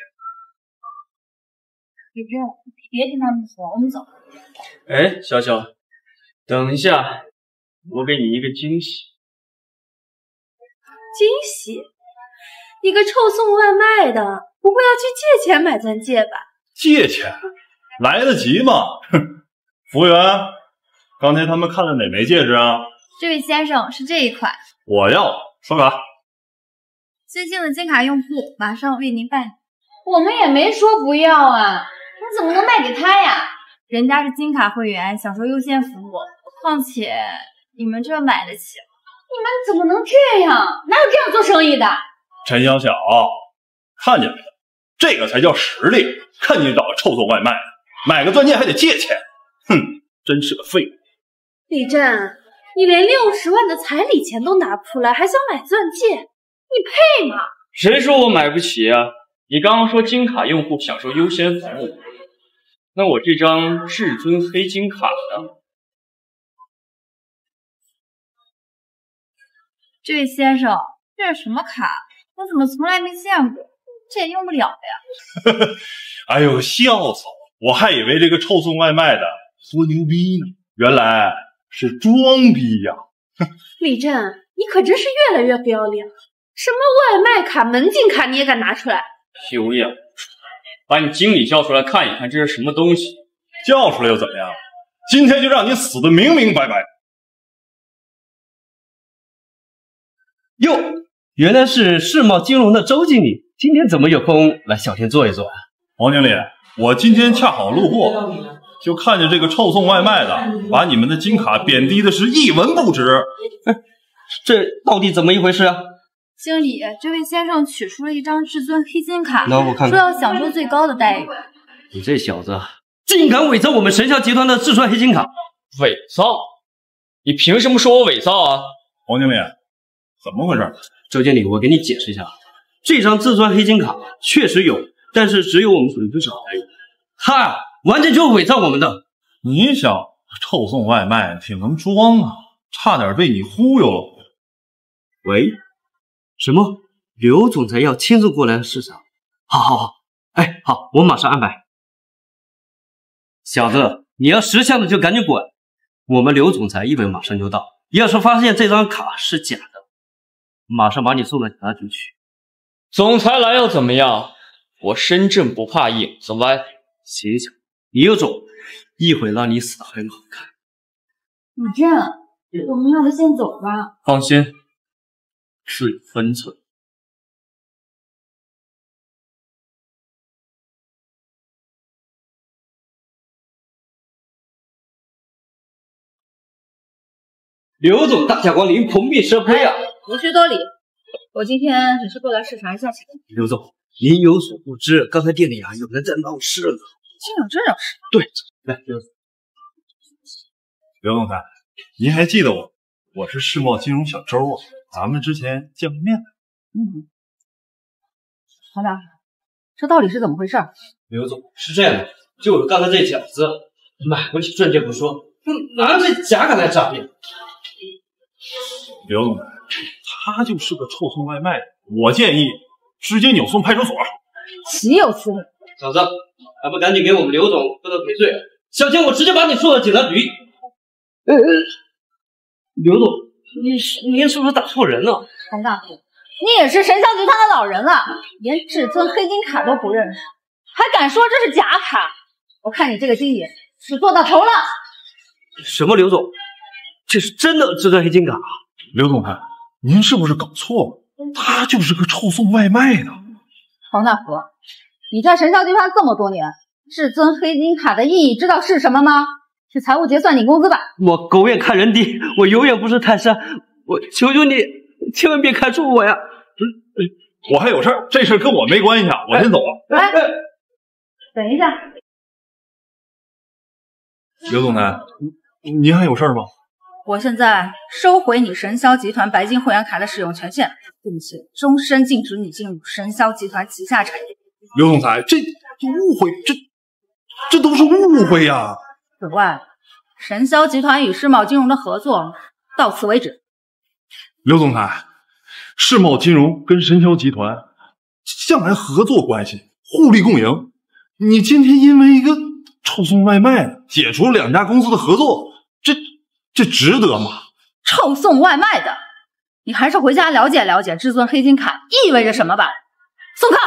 李真，别听他们说，我们走。 哎，小小，等一下，我给你一个惊喜。 惊喜？一个臭送外卖的，不会要去借钱买钻戒吧？ 借钱？来得及吗？哼！服务员，刚才他们看了哪枚戒指啊？ 这位先生是这一款。 我要，刷卡。 新兴的金卡用户马上为您办理。 我们也没说不要啊，你怎么能卖给他呀？ 人家是金卡会员，享受优先服务。况且你们这买得起？ 你们怎么能这样？哪有这样做生意的？ 陈小小，看见没有？这个才叫实力。看你找个臭送外卖的，买个钻戒还得借钱，哼，真是个废物。 李振，你连60万的彩礼钱都拿不出来，还想买钻戒，你配吗？ 谁说我买不起啊？你刚刚说金卡用户享受优先服务，那我这张至尊黑金卡呢？ 这位先生，这是什么卡？我怎么从来没见过？这也用不了呀。 哎呦，笑死我！我还以为这个臭送外卖的多牛逼呢，原来是装逼呀！ 李振，你可真是越来越不要脸了！什么外卖卡、门禁卡你也敢拿出来？ 有眼无珠！把你经理叫出来看一看，这是什么东西？ 叫出来又怎么样？今天就让你死得明明白白！ 哟，原来是世茂金融的周经理，今天怎么有空来小店坐一坐啊？ 王经理，我今天恰好路过，就看见这个臭送外卖的把你们的金卡贬低的是一文不值。 这到底怎么一回事啊？ 经理，这位先生取出了一张至尊黑金卡， 那我看看， 说要享受最高的待遇。 你这小子竟敢伪造我们神霄集团的至尊黑金卡！ 伪造？你凭什么说我伪造啊？ 王经理，怎么回事？ 周经理，我给你解释一下，这张至尊黑金卡确实有，但是只有我们所有之少而已。他啊，完全就是伪造我们的。 你想臭送外卖挺能装啊，差点被你忽悠了。 喂，什么？刘总裁要亲自过来视察？好，哎，好，我马上安排。小子，你要识相的就赶紧滚，我们刘总裁一会马上就到。要是发现这张卡是假的，马上把你送到警察局去。 总裁来又怎么样？我深圳不怕影子歪。 行，刘总，一会让你死得很好看。 李振，我们要不先走吧？ 放心，是有分寸。 刘总大驾光临，蓬荜生辉啊！ 无需多礼，我今天只是过来视察一下情况。 刘总，您有所不知，刚才店里有人在闹事呢。 竟有这种事？ 对，来，刘总。 刘总裁，您还记得我？我是世茂金融小周啊，咱们之前见过面。 好的，这到底是怎么回事？ 刘总，是这样的，就是刚才这小子买不起钻戒不说，拿这假卡来诈骗。 刘总裁，他就是个臭送外卖的，我建议直接扭送派出所。 岂有此理！ 小子，还不赶紧给我们刘总负责赔罪？小心我直接把你送到警察局！刘总，您是不是打错人了？ 韩大夫，你也是神霄集团的老人了，连至尊黑金卡都不认识，还敢说这是假卡？我看你这个经理是做到头了。 什么刘总？这是真的至尊黑金卡？ 刘总裁，您是不是搞错了？他就是个臭送外卖的。 黄大福，你在神霄集团这么多年，至尊黑金卡的意义知道是什么吗？去财务结算领工资吧。 我狗眼看人低，我永远不是泰山，我求求你千万别开除我呀！ 我还有事儿，这事跟我没关系啊，我先走了。 哎，等一下， 刘总裁，您还有事儿吗？ 我现在收回你神霄集团白金会员卡的使用权限，并且终身禁止你进入神霄集团旗下产业。 刘总裁，这误会，这都是误会呀！ 此外，神霄集团与世茂金融的合作到此为止。 刘总裁，世茂金融跟神霄集团向来合作关系，互利共赢。你今天因为一个臭送外卖解除两家公司的合作，这值得吗？ 臭送外卖的，你还是回家了解了解至尊黑金卡意味着什么吧。送卡。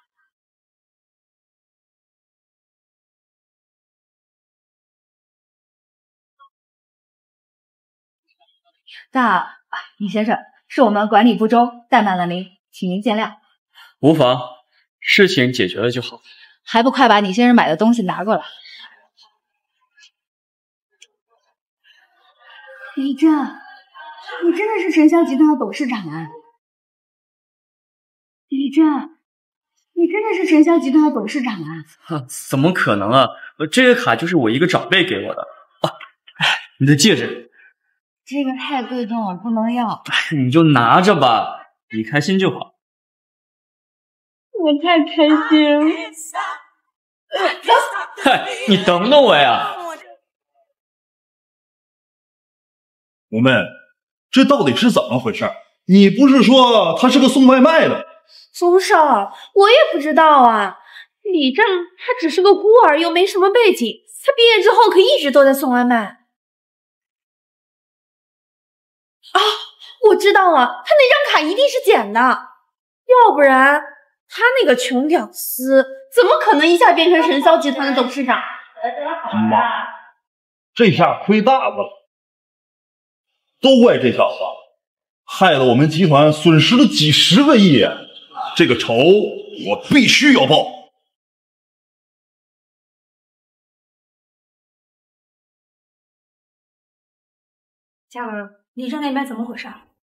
李先生，是我们管理不周，怠慢了您，请您见谅。 无妨，事情解决了就好。 还不快把李先生买的东西拿过来。 李正，你真的是神霄集团的董事长啊！李正，你真的是神霄集团的董事长啊！ 怎么可能啊？这个卡就是我一个长辈给我的啊！你的戒指， 这个太贵重了，不能要。 你就拿着吧，你开心就好。 我太开心了！ 嗨，你等等我呀！ 我们这到底是怎么回事？你不是说他是个送外卖的？ 宗少，我也不知道啊。李正他只是个孤儿，又没什么背景，他毕业之后可一直都在送外卖。啊，我知道了，他那张卡一定是捡的，要不然他那个穷屌丝怎么可能一下变成神霄集团的董事长？ 妈，这下亏大了，都怪这小子，害得我们集团损失了几10个亿，这个仇我必须要报。 嘉文，李正那边怎么回事？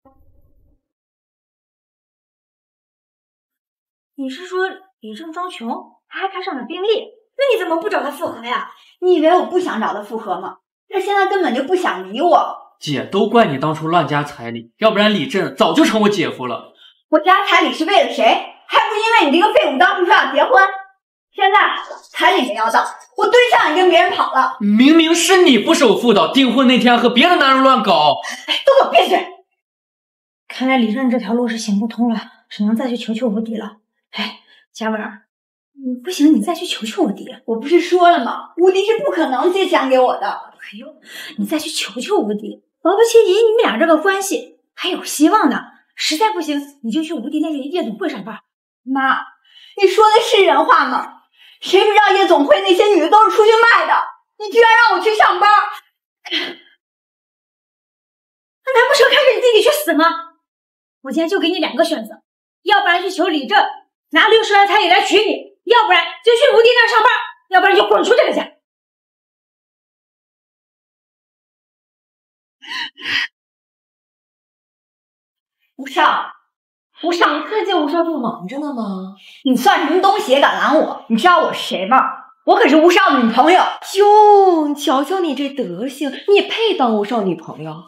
你是说李正装穷，他还开上了宾利？那你怎么不找他复合呀？ 你以为我不想找他复合吗？他现在根本就不想理我。 姐，都怪你当初乱加彩礼，要不然李正早就成我姐夫了。 我加彩礼是为了谁？还不因为你这个废物当初说要结婚？现在彩礼没要到，我对象也跟别人跑了。 明明是你不守妇道，订婚那天和别的男人乱搞。 都给我闭嘴！ 看来李正这条路是行不通了，只能再去求求无敌了。哎，嘉文，你不行，你再去求求无敌。 我不是说了吗？无敌是不可能借钱给我的。 哎呦，你再去求求无敌，保不齐以你们俩这个关系还有希望呢。实在不行，你就去无敌那个夜总会上班。 妈，你说的是人话吗？谁不知道夜总会那些女的都是出去卖的？你居然让我去上班， 那难不成看着你弟弟去死吗？我今天就给你2个选择，要不然去求李正拿60万彩礼来娶你，要不然就去无敌那儿上班，要不然就滚出这个家。 吴少，吴少，你看见吴少正忙着呢吗？你算什么东西也敢拦我？你知道我是谁吗？我可是吴少的女朋友。 哟，瞧瞧你这德行，你配当吴少女朋友？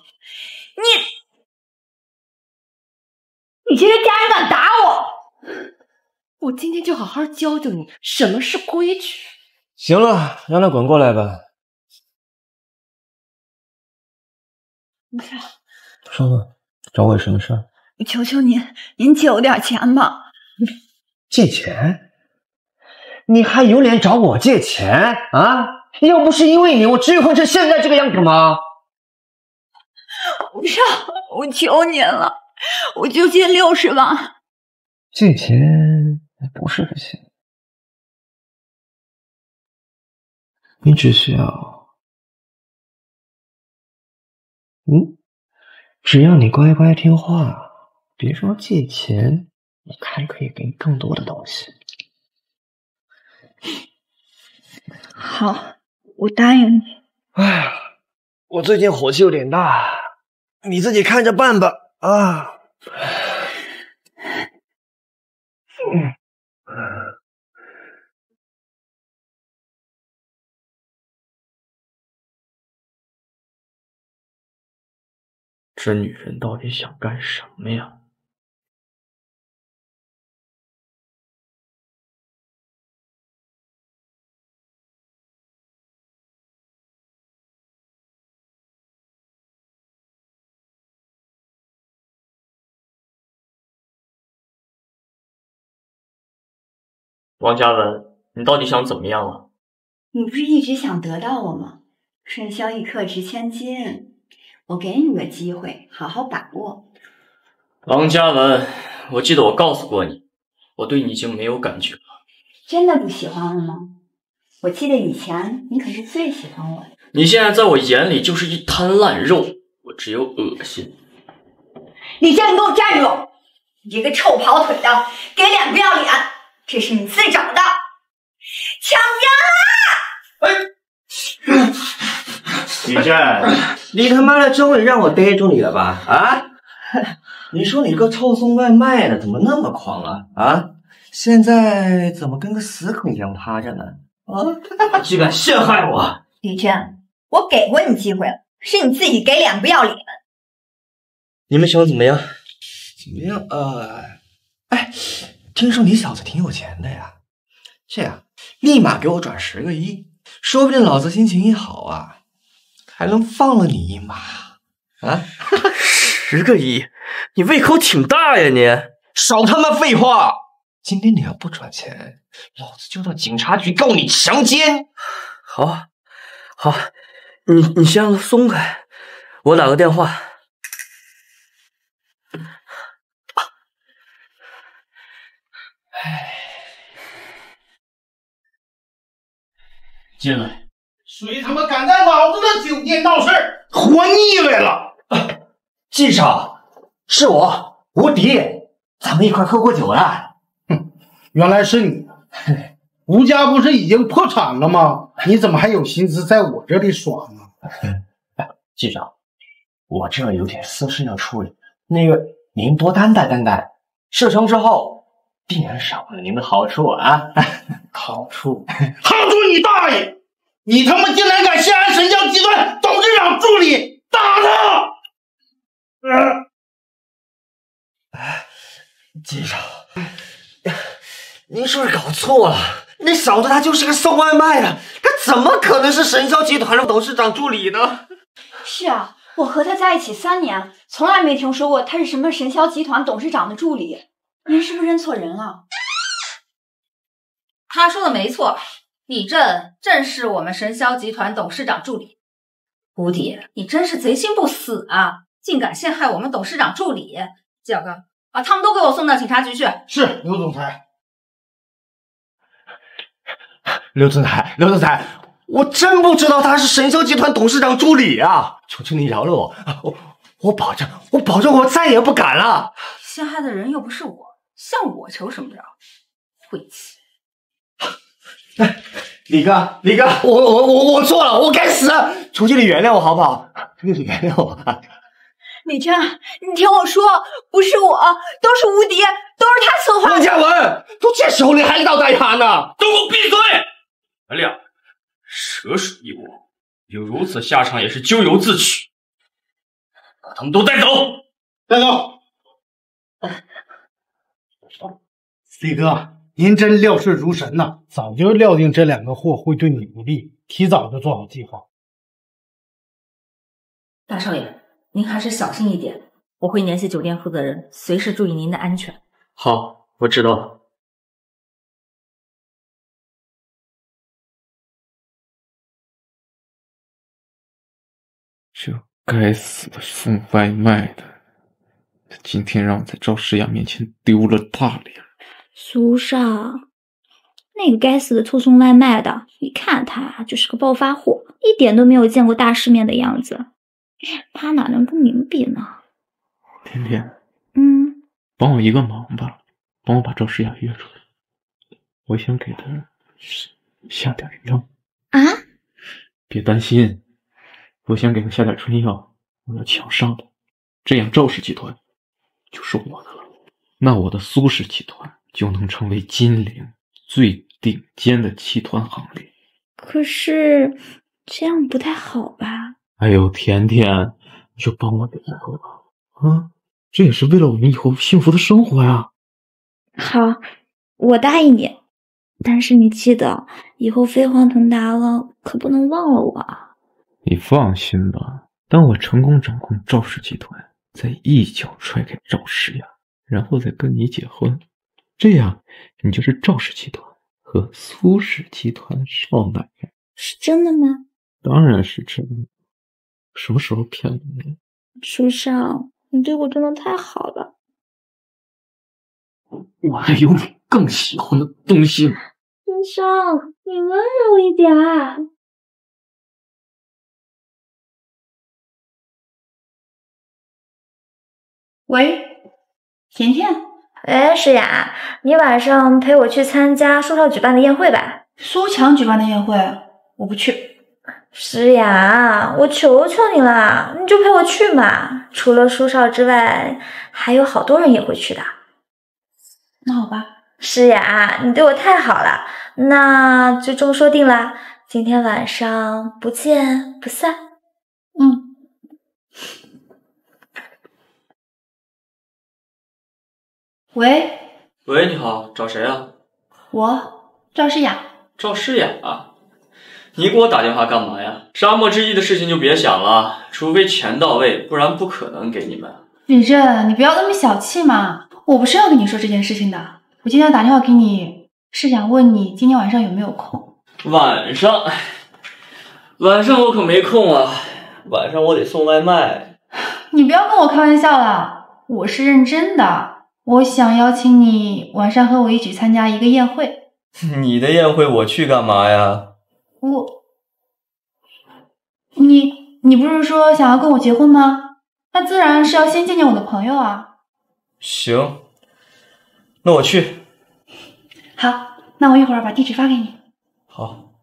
你这个家人敢打我！ 我今天就好好教教你什么是规矩。 行了，让他滚过来吧。 吴少， 说吧，找我有什么事儿？ 我求求您借我点钱吧。 借钱？你还有脸找我借钱啊？要不是因为你，我至于混成现在这个样子吗？ 吴少，我求您了，我就借60万。 借钱不是个钱，你只需要，只要你乖乖听话。别说借钱，我还可以给你更多的东西。 好，我答应你。 哎呀，我最近火气有点大，你自己看着办吧。啊。 这女人到底想干什么呀？王嘉文，你到底想怎么样啊？ 你不是一直想得到我吗？春宵一刻值千金，我给你个机会，好好把握。 王嘉文，我记得我告诉过你，我对你已经没有感觉了。 真的不喜欢了吗？我记得以前你可是最喜欢我的。 你现在在我眼里就是一滩烂肉，我只有恶心。 李健，你给我站住！你这个臭跑腿的，给脸不要脸！这是你自找的，抢劫啊！李正，你他妈的终于让我逮住你了吧？啊！你说你个臭送外卖的怎么那么狂啊？啊！现在怎么跟个死鬼一样趴着呢？啊！居敢陷害我！ 李真，我给过你机会了，是你自己给脸不要脸。 你们想怎么样？怎么样？哎，听说你小子挺有钱的呀？这样，立马给我转10个亿，说不定老子心情一好啊，还能放了你一马啊！10个亿，你胃口挺大呀你！少他妈废话！今天你要不转钱，老子就到警察局告你强奸！好，你先让他松开，我打个电话。 进来。 谁他妈敢在老子的酒店闹事儿？活腻歪了！ 季少，是我吴迪，咱们一块喝过酒了。 哼，原来是你。吴家不是已经破产了吗？你怎么还有心思在我这里耍呢？ 季少，我这有点私事要处理，那个您多担待担待，事成之后必然赏了您的好处啊！好处你大爷！你他妈竟然敢陷害神教集团董事长助理，打他！ 季少，您是不是搞错了？那小子他就是个送外卖的，他怎么可能是神霄集团的董事长助理呢？ 是啊，我和他在一起3年，从来没听说过他是什么神霄集团董事长的助理。您是不是认错人了？ 他说的没错，李正正是我们神霄集团董事长助理。吴迪，你真是贼心不死啊！竟敢陷害我们董事长助理！季小刚，把他们都给我送到警察局去。 是，刘总裁。 刘总裁，我真不知道他是神霄集团董事长助理啊！求求你饶了我，我保证我再也不敢了。 陷害的人又不是我，向我求什么饶？晦气！ 李哥，我错了，我该死！求求你原谅我好不好？求求你原谅我。 李真，你听我说，不是我，都是吴迪，都是他策划的。 陆嘉文，都这时候你还倒带他呢？ 都给我闭嘴！咱俩蛇鼠一窝，有如此下场也是咎由自取。把他们都带走， 带走。李哥，您真料事如神呐！早就料定这2个货会对你不利，提早就做好计划。 大少爷，您还是小心一点，我会联系酒店负责人，随时注意您的安全。 好，我知道了。 这该死的送外卖的，他今天让我在赵诗雅面前丢了大脸。 苏少，那个该死的偷送外卖的，一看他就是个暴发户，一点都没有见过大世面的样子。他哪能跟您比呢？ 甜甜，帮我一个忙吧，帮我把赵诗雅约出来，我想给她下点药啊！ 别担心，我想给她下点春药，我要强上她，这样赵氏集团就是我的了，那我的苏氏集团就能成为金陵最顶尖的集团行列。 可是这样不太好吧？ 哎呦，甜甜，你就帮我点头吧。啊，这也是为了我们以后幸福的生活呀。 好，我答应你。但是你记得，以后飞黄腾达了，可不能忘了我啊。 你放心吧，当我成功掌控赵氏集团，再一脚踹开赵诗雅，然后再跟你结婚，这样你就是赵氏集团和苏氏集团少奶奶。 是真的吗？ 当然是真的，什么时候骗你了？ 书上，你对我真的太好了。 我还有你更喜欢的东西呢。 书上，你温柔一点啊。 喂，甜甜。 哎，诗雅，你晚上陪我去参加苏少举办的宴会吧。 苏强举办的宴会，我不去。 诗雅，我求求你了，你就陪我去嘛。除了苏少之外，还有好多人也会去的。 那好吧。 诗雅，你对我太好了，那就这么说定了。今天晚上不见不散。 嗯。喂， 喂，你好，找谁啊？ 我赵诗雅。 赵诗雅啊，你给我打电话干嘛呀？沙漠之翼的事情就别想了，除非钱到位，不然不可能给你们。 李正，你不要那么小气嘛！我不是要跟你说这件事情的，我今天打电话给你是想问你今天晚上有没有空。 晚上我可没空啊，晚上我得送外卖。 你不要跟我开玩笑了，我是认真的。我想邀请你晚上和我一起参加一个宴会。 你的宴会我去干嘛呀？ 你不是说想要跟我结婚吗？那自然是要先见见我的朋友啊。 行，那我去。 好，那我一会儿把地址发给你。 好。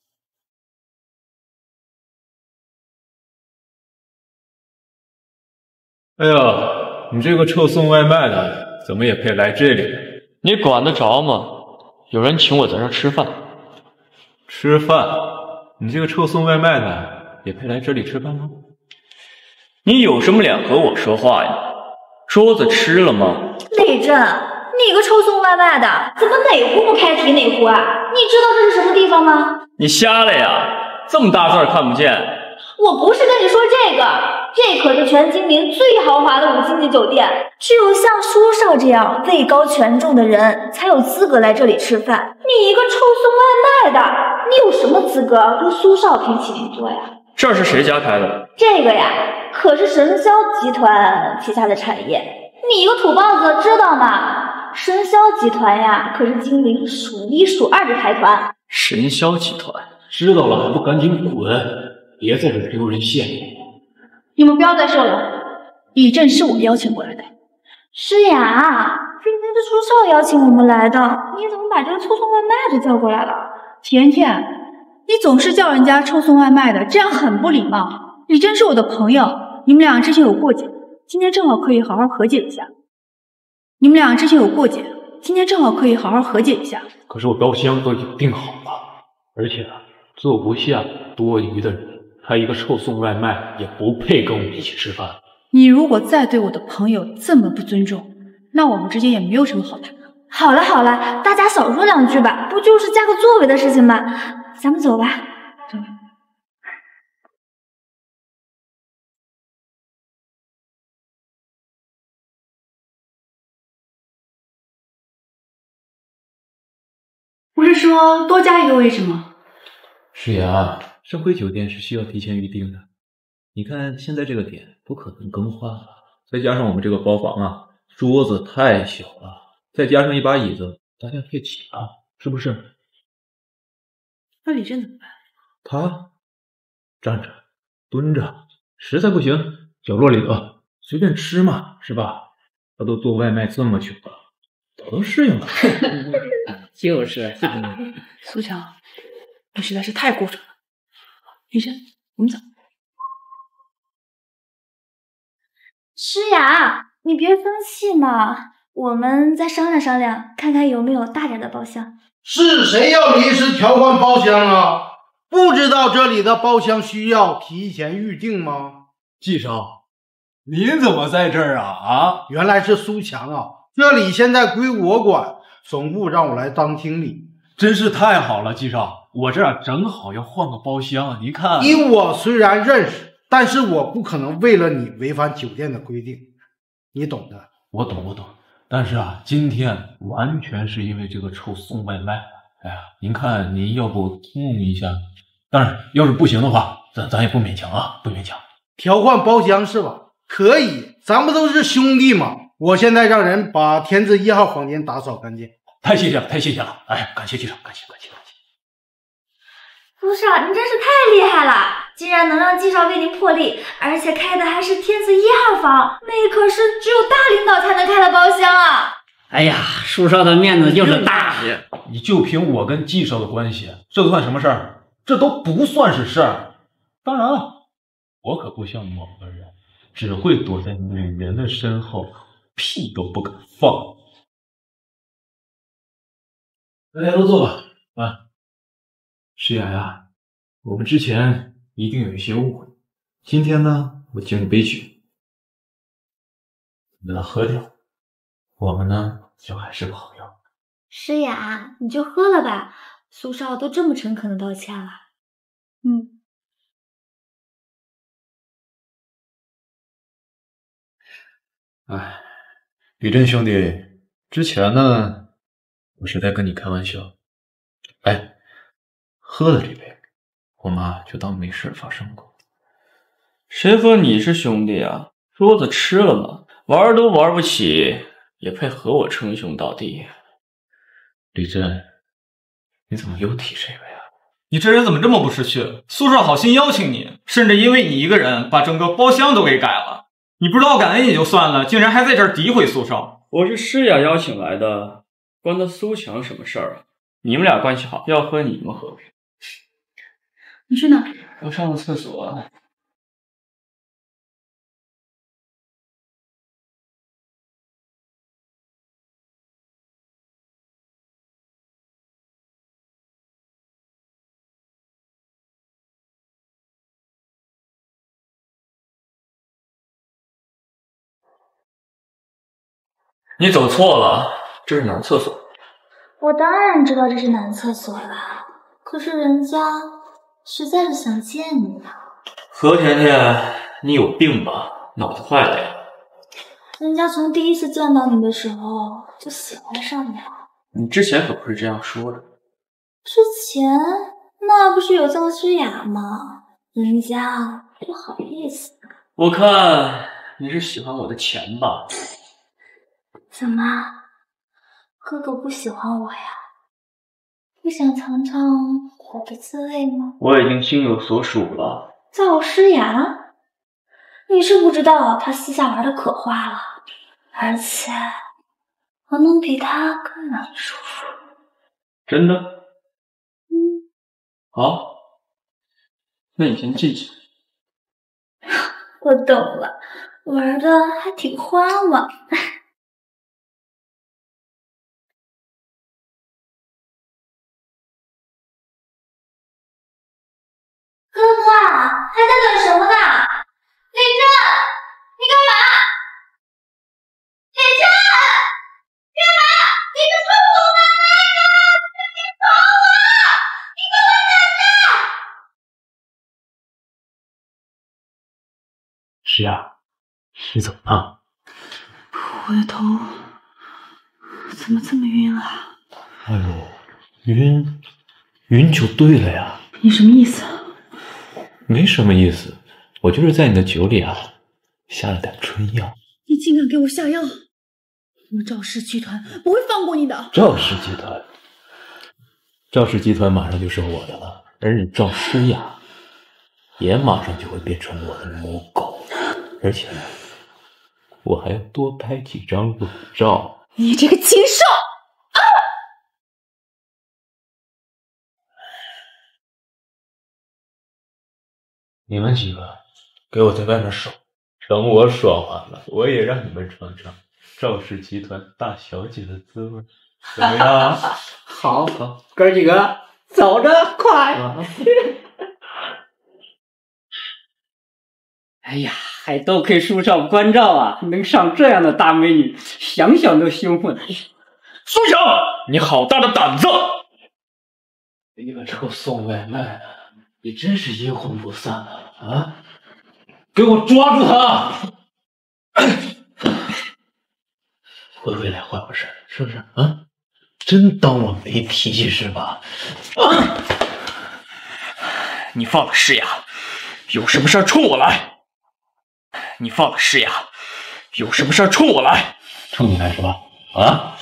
哎呀，你这个臭送外卖的，怎么也配来这里？ 你管得着吗？有人请我在这儿吃饭。 吃饭？你这个臭送外卖的，也配来这里吃饭吗？ 你有什么脸和我说话呀？桌子吃了吗？ 李正，你个臭送外卖的，怎么哪壶不开提哪壶啊？你知道这是什么地方吗？ 你瞎了呀？这么大字儿看不见？ 我不是跟你说这个，这可是全金陵最豪华的5星级酒店，只有像舒少这样位高权重的人才有资格来这里吃饭。你一个臭送外卖的，你有什么资格跟苏少平起平坐呀？ 这儿是谁家开的？ 这个呀，可是神霄集团旗下的产业。你一个土包子知道吗？神霄集团呀，可是金陵数1数2的财团。 神霄集团， 知道了还不赶紧滚！别在这丢人现眼！ 你们不要再说了，李正是我邀请过来的。 诗雅，今天是苏少邀请我们来的，你怎么把这个臭送外卖的叫过来了？ 甜甜，你总是叫人家臭送外卖的，这样很不礼貌。李正是我的朋友，你们俩之前有过节，今天正好可以好好和解一下。 可是我包厢都已经订好了，而且坐不下多余的人，他一个臭送外卖也不配跟我们一起吃饭。 你如果再对我的朋友这么不尊重，那我们之间也没有什么好谈的。 好了好了，大家少说2句吧，不就是加个座位的事情吗？咱们走吧。 走吧。不是说多加一个位置吗？ 是呀，正规酒店是需要提前预定的。你看现在这个点不可能更换了，再加上我们这个包房啊，桌子太小了，再加上一把椅子，大家可以起啊，是不是？ 那李正怎么办？ 他站着蹲着，实在不行角落里头随便吃嘛，是吧？他都做外卖这么久了，早都适应了。 就是， 苏强，你实在是太过分了。李正，我们走。 诗雅，你别生气嘛， 我们再商量商量，看看有没有大点的包厢。 是谁要临时调换包厢啊？不知道这里的包厢需要提前预定吗？ 季少，您怎么在这儿啊？啊， 原来是苏强啊！这里现在归我管，总部让我来当经理， 真是太好了，季少，我这儿正好要换个包厢，您看。 你我虽然认识，但是我不可能为了你违反酒店的规定，你懂的。 我懂。但是啊，今天完全是因为这个臭送外卖。哎呀，您看，您要不通一下？当然，要是不行的话，咱也不勉强啊，不勉强。 调换包厢是吧？可以，咱们都是兄弟嘛。我现在让人把田子1号房间打扫干净。 太谢谢了！哎，感谢季少，感谢。 陆少，你真是太厉害了，竟然能让季少为您破例，而且开的还是天字1号房，那可是只有大领导才能开的包厢啊！ 哎呀，叔少的面子就是大。 你就凭我跟季少的关系，这算什么事儿？这都不算是事儿。当然了，我可不像某个人，只会躲在女人的身后，屁都不敢放。大家都坐吧。啊，诗雅呀，我们之前一定有一些误会。今天呢，我敬你杯酒，你把它喝掉。我们呢，就还是朋友。 诗雅，你就喝了吧，苏少都这么诚恳的道歉了。 哎，吕震兄弟，之前呢，我是在跟你开玩笑。哎，喝了这杯，我妈就当没事发生过。 谁和你是兄弟啊？桌子吃了吗？玩都玩不起，也配和我称兄道弟？ 吕震，你怎么又提这个呀？ 你这人怎么这么不识趣？宿舍好心邀请你，甚至因为你一个人把整个包厢都给改了。你不知道感恩也就算了，竟然还在这儿诋毁苏少。 我是诗雅邀请来的，关他苏强什么事儿啊？你们俩关系好，要喝你们喝。 你去哪？ 要上个厕所啊。你走错了，这是男厕所。 我当然知道这是男厕所了，可是人家实在是想见你呢。 何甜甜，你有病吧？脑子坏了呀？ 人家从第一次见到你的时候就喜欢上你了。 你之前可不是这样说的。 之前那不是有曾诗雅吗？人家不好意思。 我看你是喜欢我的钱吧？ 怎么，哥哥不喜欢我呀？不想尝尝我的滋味吗？ 我已经心有所属了。 赵诗雅，你是不知道他私下玩的可花了，而且我能比他更让你舒服。 真的？好，那你先记起。 我懂了，玩的还挺花嘛。哥哥，还在等什么呢？李正，你干嘛？李正，干嘛？你是说我们来的？你走啊！你给我等着！ 诗雅，你怎么了？ 我的头怎么这么晕啊？ 哎呦，晕就对了呀。 你什么意思？ 没什么意思，我就是在你的酒里啊下了点春药。 你竟敢给我下药！我们赵氏集团不会放过你的。 赵氏集团马上就是我的了，而你赵诗雅也马上就会变成我的母狗，而且我还要多拍几张裸照。 你这个禽兽！啊！ 你们几个给我在外面守，等我爽完了，我也让你们尝尝赵氏集团大小姐的滋味，怎么样？ 好，哥几个走着快。哎呀，还多亏树少关照啊，能上这样的大美女，想想都兴奋。 苏强，你好大的胆子！一个臭送外卖的，你真是阴魂不散啊！给我抓住他！回回来坏我事，是不是啊？真当我没脾气是吧？你放了诗雅，有什么事冲我来！你放了诗雅，有什么事冲我来！冲你来是吧？啊！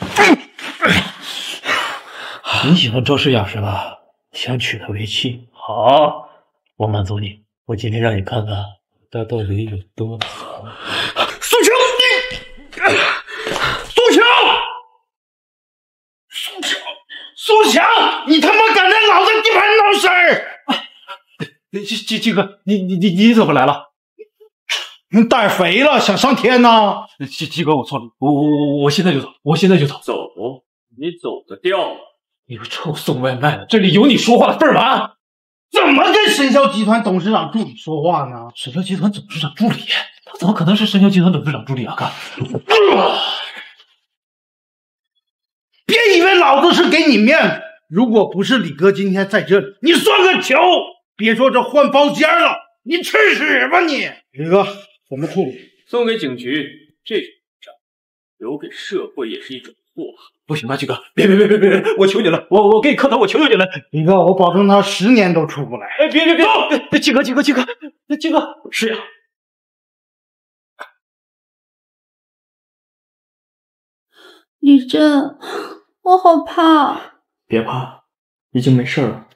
你喜欢赵诗雅是吧？想娶她为妻？好，我满足你。我今天让你看看她到底有多好。苏强， 苏强，你他妈敢在老子地盘闹事儿！ 鸡哥，你怎么来了？ 你胆肥了，想上天呐？ 鸡哥，我错了，我现在就走，我现在就走。 走，你走得掉吗？你个臭送外卖的，这里有你说话的份儿吗？ 怎么跟神霄集团董事长助理说话呢？ 神霄集团董事长助理？他怎么可能是神霄集团董事长助理啊？看， 别以为老子是给你面子，如果不是李哥今天在这里，你算个球！别说这换包间了，你吃屎吧你！李哥，我们处理。 送给警局这种账，留给社会也是一种祸害。 不行啊，鸡哥，别，我求你了，我给你磕头，我求求你了。 李哥，我保证他10年都出不来。 哎，别，鸡哥，是呀。 李真，我好怕。 别怕，已经没事了。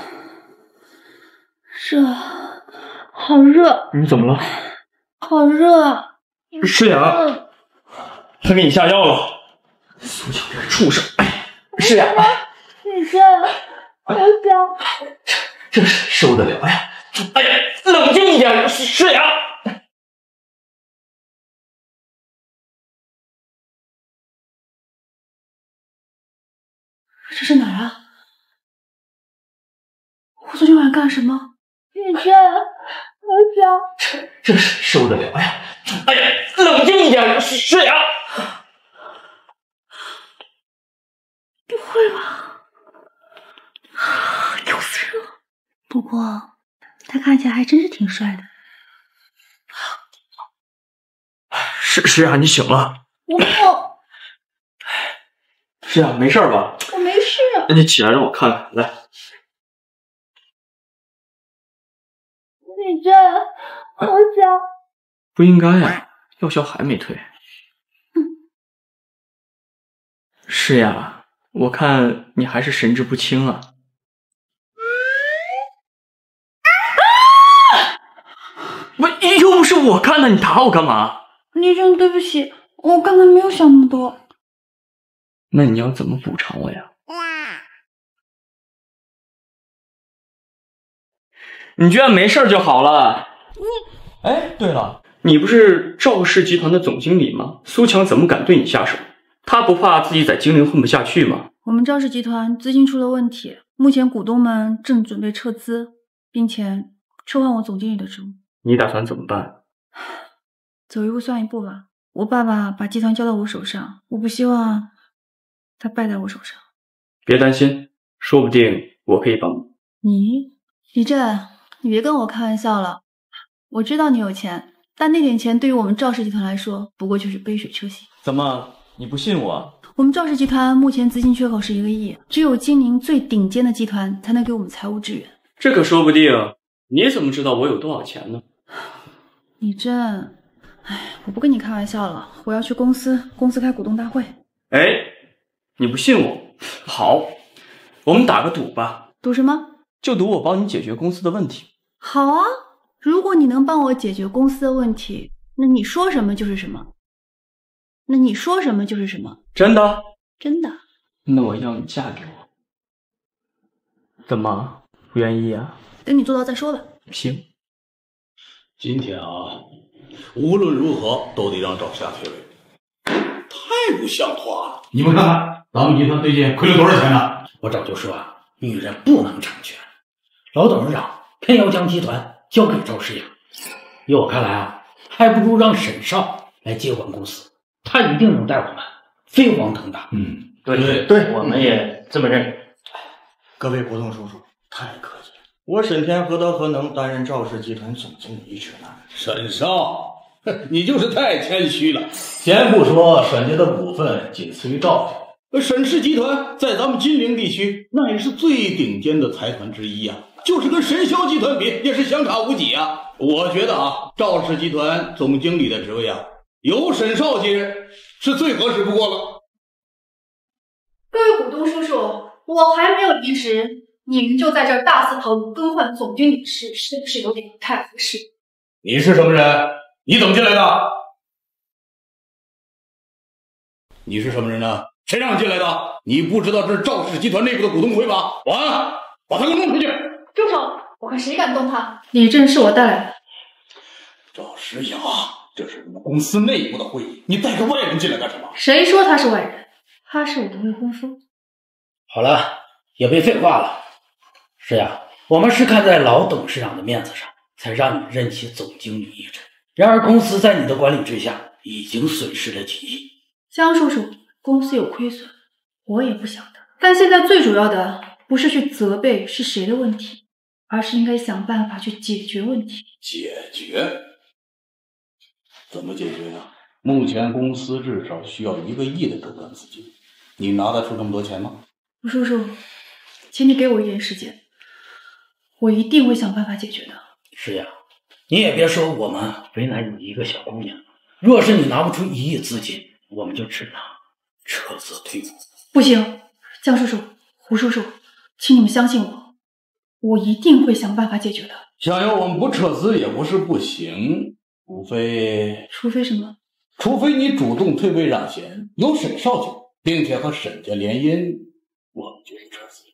热，好热。 你怎么了？ 好热。 诗雅，他给你下药了。苏强这个畜生！诗雅， 李真，我想， 这受得了呀？哎呀，冷静一点，诗雅。 这是哪儿啊？我昨天晚上干了什么？李真，我想， 这受得了呀？哎呀，冷静一点，诗雅。 不会吧？又死人了。不过他看起来还真是挺帅的。 诗雅，你醒了？ 我诗雅，没事吧？ 我没事。 那你起来让我看看，来。 李真，我想。 不应该呀，药效还没退。诗雅，我看你还是神志不清啊。又不是我看的，你打我干嘛？ 李真，对不起，我刚才没有想那么多。 那你要怎么补偿我呀？你居然没事就好了。哎，对了，你不是赵氏集团的总经理吗？苏强怎么敢对你下手？他不怕自己在金陵混不下去吗？ 我们赵氏集团资金出了问题，目前股东们正准备撤资，并且撤换我总经理的职务。 你打算怎么办？ 走一步算一步吧。我爸爸把集团交到我手上，我不希望他败在我手上。 别担心，说不定我可以帮你。 李振，你别跟我开玩笑了。我知道你有钱，但那点钱对于我们赵氏集团来说，不过就是杯水车薪。 怎么，你不信我？ 我们赵氏集团目前资金缺口是1个亿，只有金陵最顶尖的集团才能给我们财务支援。 这可说不定。你怎么知道我有多少钱呢？ 李振，我不跟你开玩笑了，我要去公司开股东大会。 哎，你不信我？好，我们打个赌吧。 赌什么？ 就赌我帮你解决公司的问题。 好啊，如果你能帮我解决公司的问题，那你说什么就是什么。 真的？ 真的。 那我要你嫁给我。怎么，不愿意啊？ 等你做到再说吧。 行。 今天啊，无论如何都得让赵夏退位。 不像话了。你们看看，咱们集团最近亏了多少钱呢？ 我早就说啊，女人不能成全。老董事长偏要将集团交给赵世雅，依我看来啊，还不如让沈少来接管公司，他一定能带我们飞黄腾达。 对， 我们也这么认为。 各位股东叔叔，太客气了。我沈天何德何能担任赵氏集团总经理一职呢？ 沈少，你就是太谦虚了。先不说沈家的股份仅次于赵家，沈氏集团在咱们金陵地区那也是最顶尖的财团之一呀，就是跟神霄集团比也是相差无几啊。我觉得啊，赵氏集团总经理的职位啊，由沈少接任是最合适不过了。 各位股东叔叔，我还没有离职，你们就在这儿大肆讨论更换总经理是不是有点不太合适？ 你是什么人？你怎么进来的？你是什么人呢？谁让你进来的？你不知道这是赵氏集团内部的股东会吧？完了，把他给我弄出去！ 住手！我看谁敢动他！李正是我带来的。 赵诗雅，这是你们公司内部的会议，你带个外人进来干什么？ 谁说他是外人？他是我的未婚夫。 好了，也别废话了。是呀，我们是看在老董事长的面子上，才让你任其总经理一职。然而公司在你的管理之下，已经损失了几亿。 江叔叔，公司有亏损，我也不晓得。但现在最主要的不是去责备是谁的问题，而是应该想办法去解决问题。 解决？怎么解决呢？目前公司至少需要1个亿的周转资金，你拿得出这么多钱吗？ 吴叔叔，请你给我一点时间，我一定会想办法解决的。 是呀，你也别说我们为难你一个小姑娘，若是你拿不出1亿资金，我们就只能撤资退股。 不行，江叔叔、胡叔叔，请你们相信我，我一定会想办法解决的。 想要我们不撤资也不是不行，除非什么？ 除非你主动退位让贤，由沈少去，并且和沈家联姻，我们就是撤资。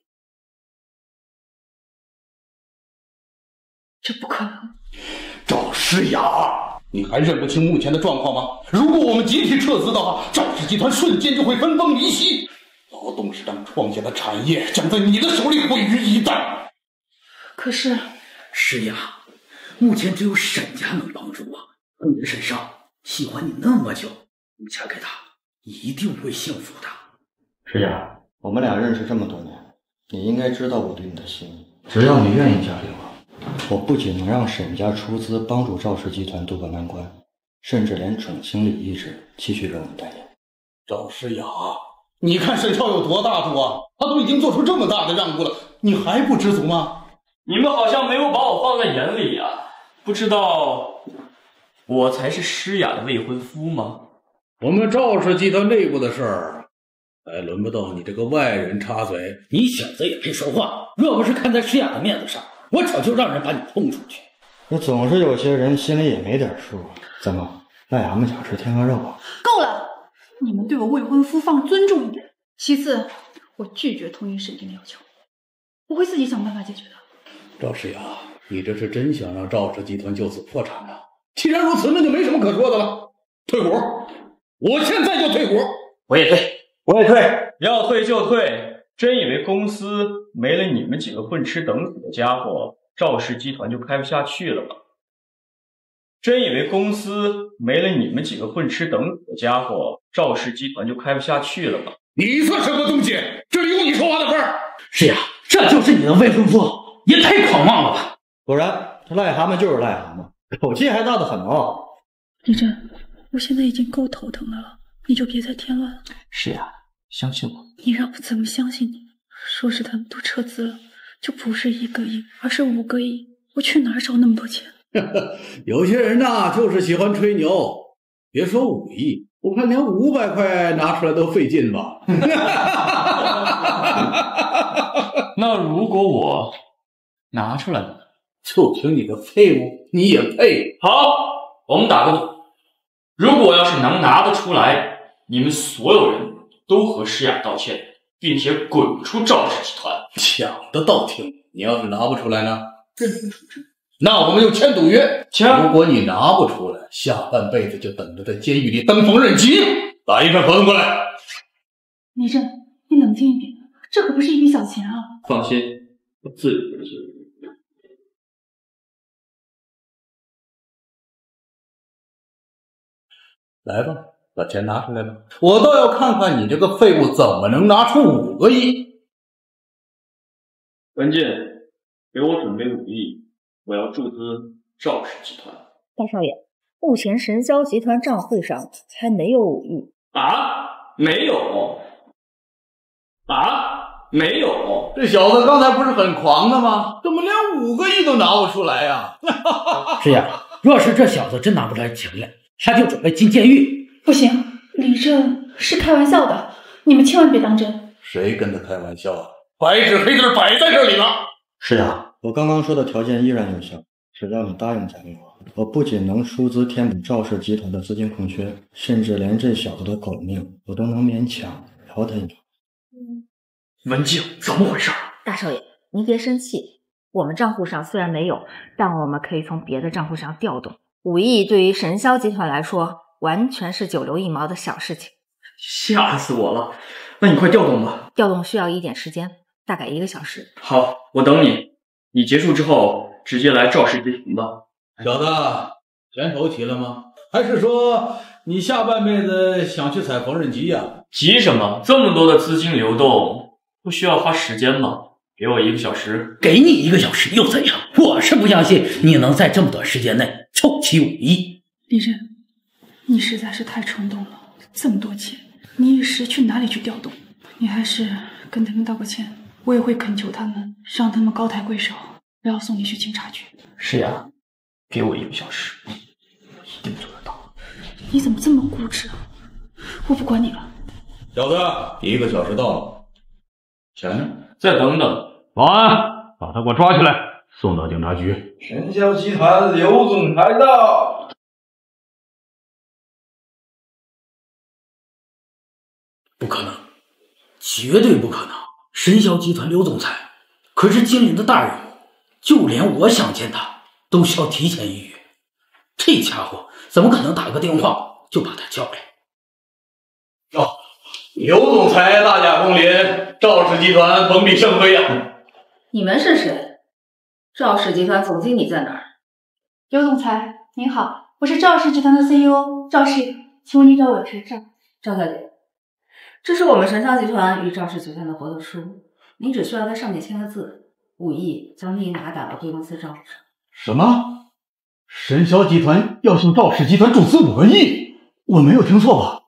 这不可能。 赵诗雅，你还认不清目前的状况吗？如果我们集体撤资的话，赵氏集团瞬间就会分崩离析，老董事长创下的产业将在你的手里毁于一旦。 可是， 诗雅，目前只有沈家能帮助我。你的沈少喜欢你那么久，你嫁给他一定会幸福的。 诗雅，我们俩认识这么多年，你应该知道我对你的心意。只要你愿意嫁给我，我不仅能让沈家出资帮助赵氏集团渡过难关，甚至连总经理一职继续由你代言。 赵诗雅，你看沈少有多大度啊，他都已经做出这么大的让步了，你还不知足吗？ 你们好像没有把我放在眼里啊，不知道我才是诗雅的未婚夫吗？ 我们赵氏集团内部的事儿，还轮不到你这个外人插嘴。 你小子也配说话？若不是看在诗雅的面子上，我早就让人把你轰出去。 那总是有些人心里也没点数啊。怎么，癞蛤蟆想吃天鹅肉啊？ 够了！你们对我未婚夫放尊重一点。其次，我拒绝同意沈经的要求，我会自己想办法解决的。 赵诗雅，你这是真想让赵氏集团就此破产啊？既然如此，那就没什么可说的了。退股，我现在就退股。 我也退， 我也退， 要退就退。真以为公司没了你们几个混吃等死的家伙，赵氏集团就开不下去了吗？真以为公司没了你们几个混吃等死的家伙，赵氏集团就开不下去了吗？ 你算什么东西？这里有你说话的份儿？ 是呀，这就是你的未婚夫，也太狂妄了吧！ 果然，这癞蛤蟆就是癞蛤蟆，口气还大得很哦。 李真，我现在已经够头疼的了，你就别再添乱了。 是呀，相信我。 你让我怎么相信你？说是他们都撤资了，就不是1个亿，而是5个亿，我去哪儿找那么多钱？ 有些人呐，就是喜欢吹牛。别说5亿，我看连500块拿出来都费劲吧。 那如果我拿出来了， 就凭你个废物，你也配？ 好，我们打个赌，如果要是能拿得出来，你们所有人都和诗雅道歉，并且滚出赵氏集团。 讲的道听，你要是拿不出来呢，任凭处置。 那我们就签赌约， 签。 如果你拿不出来，下半辈子就等着在监狱里当缝纫机。打一份合同过来。 李正，你冷静一点，这可不是一笔小钱啊！ 放心，我自有人做。 来吧，把钱拿出来吧，我倒要看看你这个废物怎么能拿出5个亿。 文静，给我准备5亿，我要注资赵氏集团。 大少爷，目前神霄集团账户上还没有5亿。 啊？没有？啊？没有？ 这小子刚才不是很狂的吗？怎么连5个亿都拿不出来呀？ 是呀，若是这小子真拿不出来钱来，他就准备进监狱。 不行，李正是开玩笑的，你们千万别当真。 谁跟他开玩笑啊？白纸黑字摆在这里了。 是呀，我刚刚说的条件依然有效，只要你答应嫁给我，我不仅能出资填补赵氏集团的资金空缺，甚至连这小子的狗命我都能勉强饶他一条。 文静，怎么回事？ 大少爷，您别生气，我们账户上虽然没有，但我们可以从别的账户上调动。5亿对于神霄集团来说，完全是九牛一毛的小事情。 吓死我了！那你快调动吧。 调动需要一点时间，大概1个小时。 好，我等你。你结束之后直接来赵氏集团吧。 小子，钱筹齐了吗？还是说你下半辈子想去踩缝纫机呀？ 急什么？这么多的资金流动，不需要花时间吗？给我1个小时。 给你1个小时又怎样？我是不相信你能在这么短时间内凑齐5亿。 李正，你实在是太冲动了，这么多钱，你一时去哪里去调动？你还是跟他们道个歉，我也会恳求他们，让他们高抬贵手，不要送你去警察局。 是呀，给我1个小时，我一定做得到。 你怎么这么固执啊？我不管你了。 小子，1个小时到了，钱呢？ 再等等。 保安，把他给我抓起来，送到警察局。 神霄集团刘总裁到。 不可能，绝对不可能！神霄集团刘总裁可是精灵的大人物，就连我想见他都需要提前预约。这家伙怎么可能打个电话就把他叫来？ 哦，刘总裁大驾光临，赵氏集团蓬荜生辉啊！ 你们是谁？赵氏集团总经理在哪儿？ 刘总裁您好，我是赵氏集团的 CEO 赵氏，请问您找我有什么事？ 赵小姐，这是我们神霄集团与赵氏集团的合作书，您只需要在上面签个字，5亿将立马打到贵公司账户上。 什么？神霄集团要向赵氏集团注资5个亿？我没有听错吧？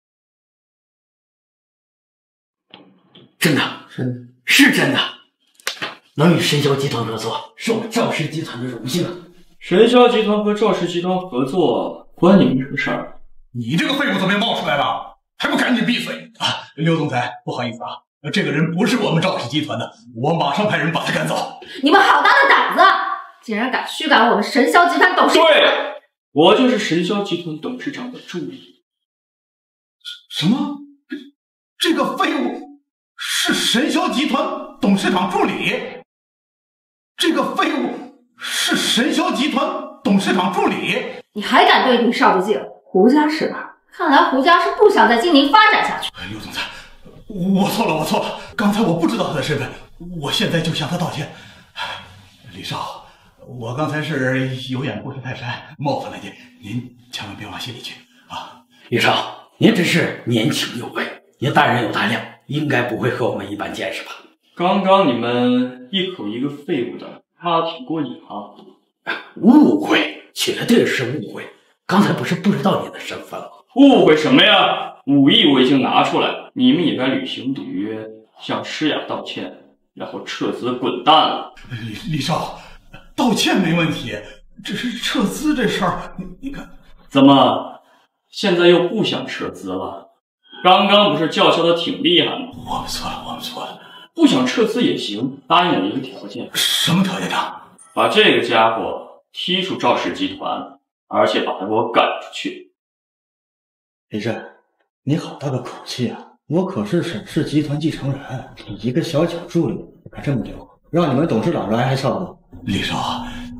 真的，是真的。能与神霄集团合作，是我们赵氏集团的荣幸啊！ 神霄集团和赵氏集团合作，关你们什么事儿？ 你这个废物怎么又冒出来了？还不赶紧闭嘴啊！刘总裁，不好意思啊，这个人不是我们赵氏集团的，我马上派人把他赶走。 你们好大的胆子，竟然敢驱赶我们神霄集团董事长！ 对，我就是神霄集团董事长的助理。 什么？这个废物是神霄集团董事长助理？这个废物是神霄集团董事长助理？ 你还敢对李少的劲？胡家是吧？看来胡家是不想在金陵发展下去。 刘总裁，我错了，刚才我不知道他的身份，我现在就向他道歉。李少，我刚才是有眼不识泰山，冒犯了您，您千万别往心里去啊。 李少，您只是年轻有为，您大人有大量，应该不会和我们一般见识吧？ 刚刚你们一口一个废物的，他挺过瘾啊！ 误会，绝对是误会。刚才不是不知道你的身份吗？ 误会什么呀？5亿我已经拿出来了，你们也该履行赌约，向诗雅道歉，然后撤资滚蛋了。 李少，道歉没问题，只是撤资这事儿，你看怎么现在又不想撤资了？刚刚不是叫嚣的挺厉害吗？ 我们错了。 不想撤资也行，答应我一个条件。 什么条件啊？ 把这个家伙踢出赵氏集团，而且把他给我赶出去。 李震，你好大个口气啊！我可是沈氏集团继承人，你一个小助理敢这么丢，让你们董事长来还笑话？ 李少，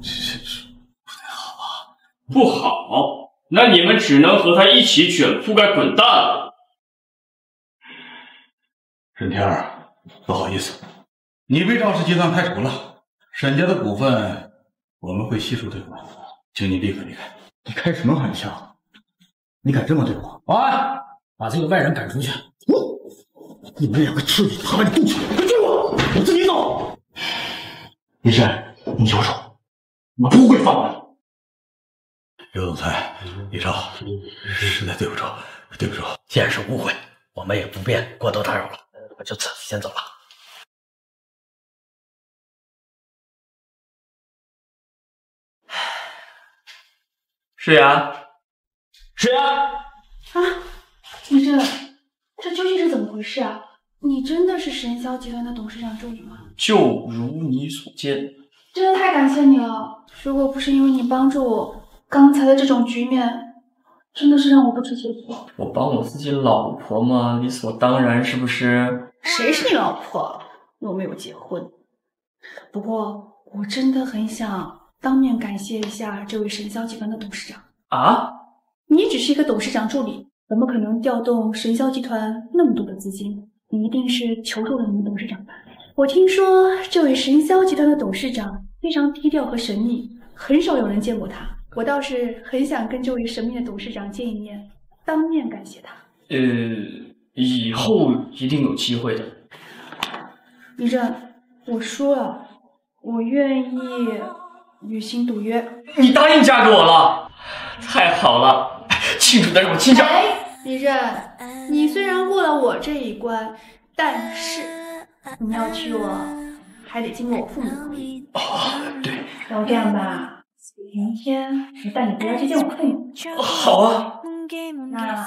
不好，那你们只能和他一起卷铺盖滚蛋了。 沈天儿，不好意思，你被赵氏集团开除了，沈家的股份我们会悉数兑还，请你立刻离开。 你开什么玩笑？你敢这么对我？ 保安，把这个外人赶出去！ 你们两个吃里扒外的东西，快追我！我自己走。李晨，你有种，我不会放过你。 刘总裁，李少，实在对不住，对不住。 既然是误会，我们也不便过多打扰了，我就此先走了。 诗雅，诗雅， 啊，你这究竟是怎么回事啊？你真的是神霄集团的董事长助理吗？ 就如你所见。 真的太感谢你了！如果不是因为你帮助我，刚才的这种局面真的是让我不知所措。 我帮我自己老婆嘛，理所当然，是不是？ 谁是你老婆？又没有结婚。不过我真的很想当面感谢一下这位神霄集团的董事长。 啊？ 你只是一个董事长助理，怎么可能调动神霄集团那么多的资金？你一定是求助了你们董事长吧？我听说这位神霄集团的董事长非常低调和神秘，很少有人见过他。我倒是很想跟这位神秘的董事长见一面，当面感谢他。 以后一定有机会的。 李正，我说了，我愿意履行赌约。 你答应嫁给我了，太好了，庆祝的让我亲家。 李正，你虽然过了我这一关，但是你要娶我，还得经过我父母的同意。 对。 要这样吧，明天我带你回家去见我父母。 好啊。 那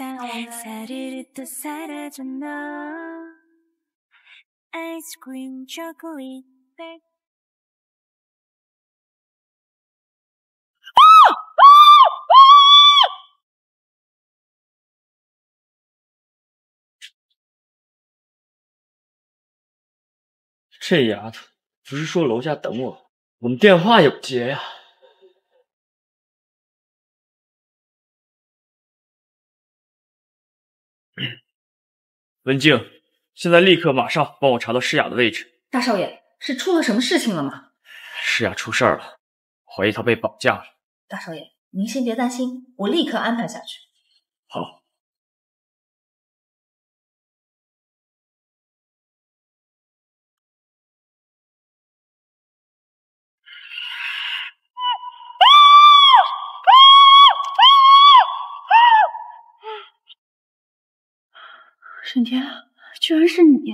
这丫头不是说楼下等我，我们电话也不接呀。文静，现在立刻马上帮我查到诗雅的位置。 大少爷，是出了什么事情了吗？ 诗雅出事了，怀疑她被绑架了。 大少爷，您先别担心，我立刻安排下去。 好。 沈天，居然是你！你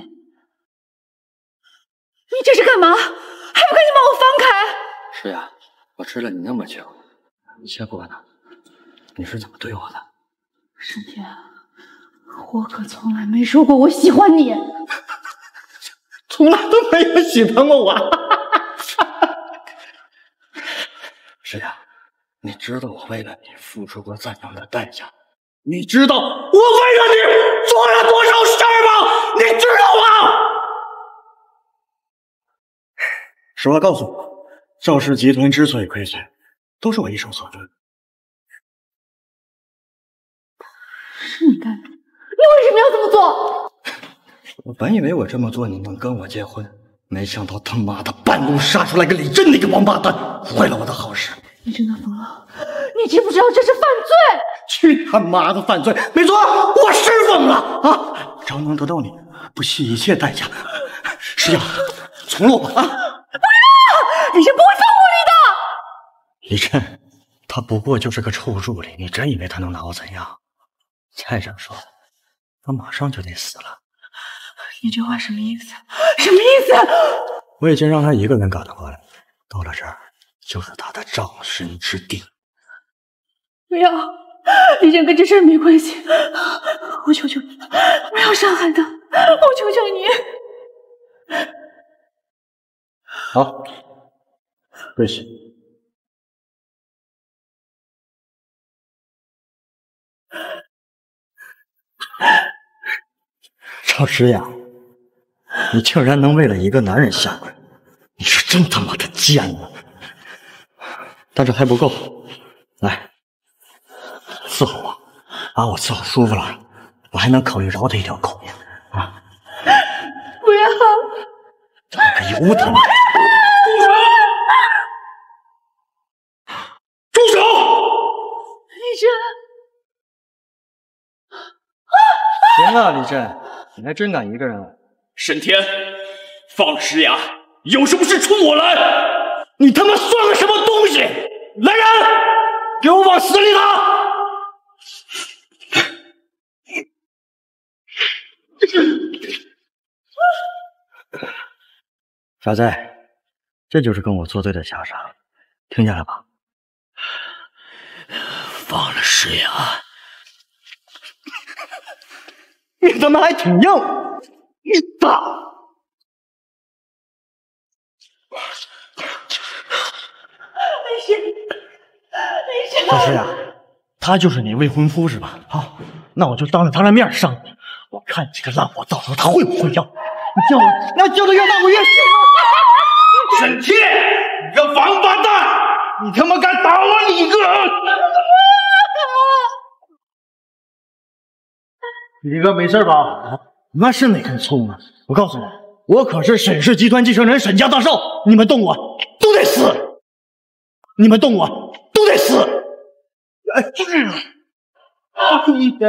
这是干嘛？还不赶紧把我放开！ 诗雅，我吃了你那么久，你先不管他，你是怎么对我的？ 沈天，我可从来没说过我喜欢你， 从来都没有喜欢过我。诗雅，你知道我为了你付出过怎样的代价？你知道我为了你做了多少事儿吗？你知道吗？实话告诉我，赵氏集团之所以亏损，都是我一手所为。 是你干的，你为什么要这么做？ 我本以为我这么做你能跟我结婚，没想到他妈的半路杀出来个李真那个王八蛋，坏了我的好事。 你真的疯了？你知不知道这是犯罪？ 去他妈的犯罪！没错，我是疯了啊！只要能得到你，不惜一切代价。石耀，从了我啊！ 不要！李真不会放过你的。 李真，他不过就是个臭助理，你真以为他能拿我怎样？再者说，他马上就得死了。 你这话什么意思？什么意思？ 我已经让他一个人赶了过来，到了这儿就是他的葬身之地。 不要，李真跟这事儿没关系，我求求你，不要伤害他，我求求你。 好，跪下。赵诗雅，你竟然能为了一个男人下跪，你是真他妈的贱了！ 但这还不够，来，伺候我，把我伺候舒服了，我还能考虑饶他一条口命啊！ 不要！ 怎么个由他妈！ 住手！ 李真， 行啊，李振，你还真敢一个人来。 沈天，放诗雅，有什么事冲我来！你他妈算个什么东西！来人，给我往死里打！ 傻子，这就是跟我作对的下场，听见了吧？ 放了诗雅， 你他妈还挺硬，你打！小诗雅，他就是你未婚夫是吧？好，那我就当着他的面上你，我看你这个烂货到时候他会不会要？你叫我，那叫的越大我越信。 沈天，你个王八蛋！你他妈敢打我你个！ 李哥没事吧？啊，那是哪根葱啊？我告诉你，我可是沈氏集团继承人沈家大少，你们动我都得死！你们动我都得死！哎，你，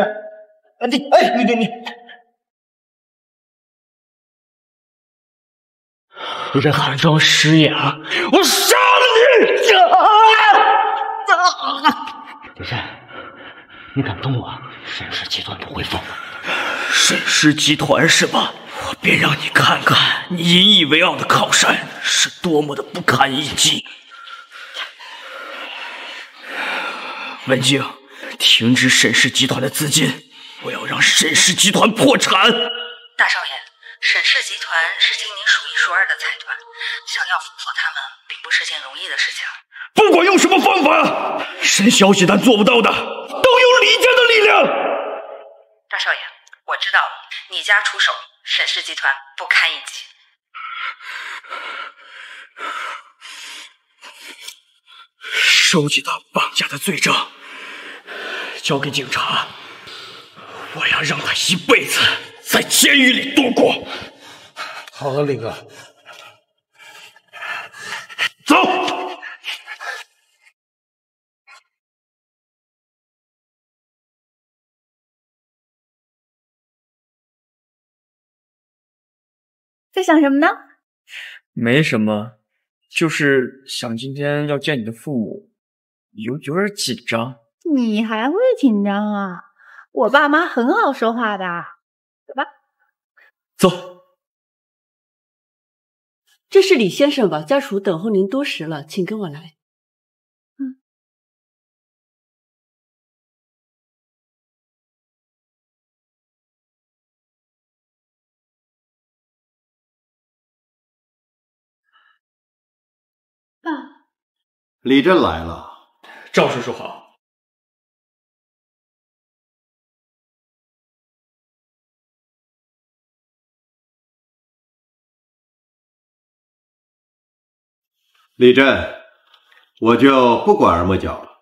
你这韩庄诗雅，我杀了你！ 李振，你敢动我，沈氏集团不会放过你。 沈氏集团是吧？我便让你看看你引以为傲的靠山是多么的不堪一击。文静，停止沈氏集团的资金，我要让沈氏集团破产。 大少爷，沈氏集团是今年数一数二的财团，想要封锁他们并不是件容易的事情。 不管用什么方法，沈小集团做不到的，都有李家的力量。 大少爷，我知道了，你家出手，沈氏集团不堪一击。 收集到绑架的罪证，交给警察，我要让他一辈子在监狱里度过。 好的，李哥。 走。 在想什么呢？ 没什么，就是想今天要见你的父母，有点紧张。 你还会紧张啊？我爸妈很好说话的。走吧。 走。 这是李先生吧？家属等候您多时了，请跟我来。 爸， 李振来了。 赵叔叔好。 李振，我就不拐弯抹角了。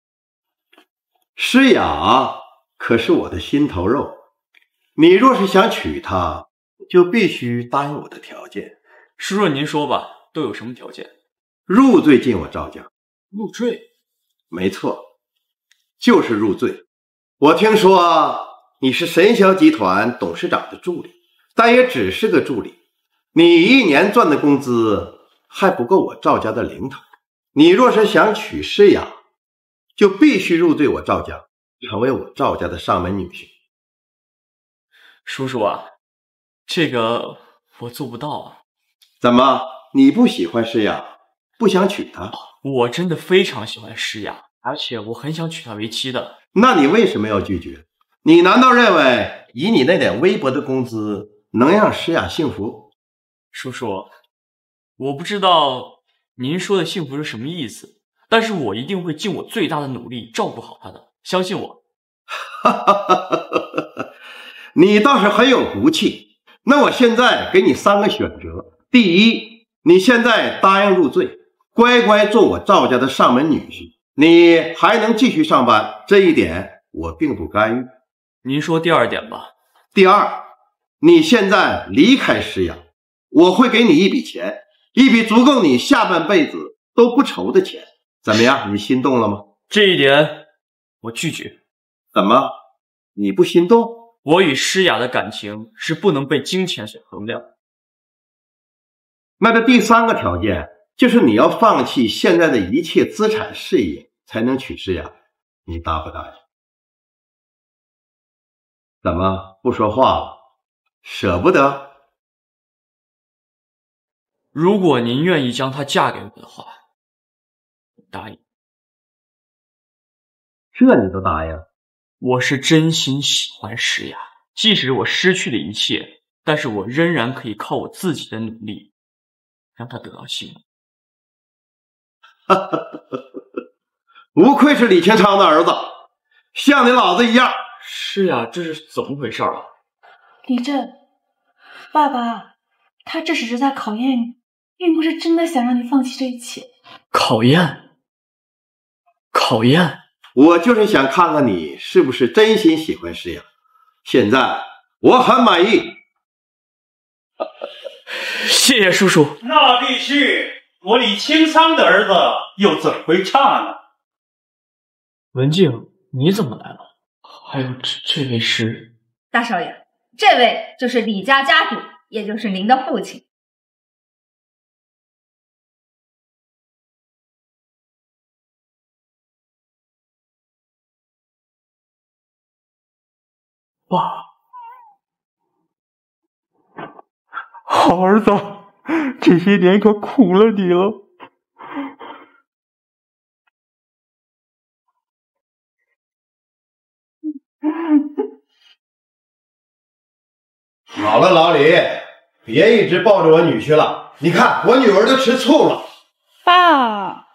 诗雅可是我的心头肉，你若是想娶她，就必须答应我的条件。 叔叔您说吧，都有什么条件？ 入赘进我赵家。 入赘？ 没错，就是入赘。我听说你是沈小集团董事长的助理，但也只是个助理，你一年赚的工资还不够我赵家的零头。你若是想娶诗雅，就必须入赘我赵家，成为我赵家的上门女婿。 叔叔啊，这个我做不到啊。 怎么，你不喜欢诗雅，不想娶她？ 我真的非常喜欢诗雅，而且我很想娶她为妻的。 那你为什么要拒绝？你难道认为以你那点微薄的工资能让诗雅幸福？ 叔叔，我不知道您说的幸福是什么意思，但是我一定会尽我最大的努力照顾好她的，相信我。 你倒是很有骨气。那我现在给你3个选择：第一，你现在答应入赘； 乖乖做我赵家的上门女婿，你还能继续上班，这一点我并不干预。 您说第二点吧。 第二，你现在离开诗雅，我会给你一笔钱，一笔足够你下半辈子都不愁的钱。怎么样，你心动了吗？ 这一点我拒绝。 怎么，你不心动？ 我与诗雅的感情是不能被金钱所衡量。 那这第三个条件就是你要放弃现在的一切资产事业，才能娶诗雅，你答不答应？怎么不说话了？舍不得？ 如果您愿意将她嫁给我的话，我答应。 这你都答应？ 我是真心喜欢诗雅，即使我失去了一切，但是我仍然可以靠我自己的努力，让她得到幸福。 不愧是李清昌的儿子，像你老子一样。 诗雅，这是怎么回事啊？ 李正，爸爸，他这只是在考验你，并不是真的想让你放弃这一切。 考验？考验？ 我就是想看看你是不是真心喜欢诗雅。现在我很满意。 谢谢叔叔。 那必须，我李清仓的儿子又怎会差呢？ 文静，你怎么来了？还有这位是大少爷，这位就是李家家主，也就是您的父亲。 爸，好儿子，这些年可苦了你了。 好了，老李，别一直抱着我女婿了。你看，我女儿都吃醋了。 爸，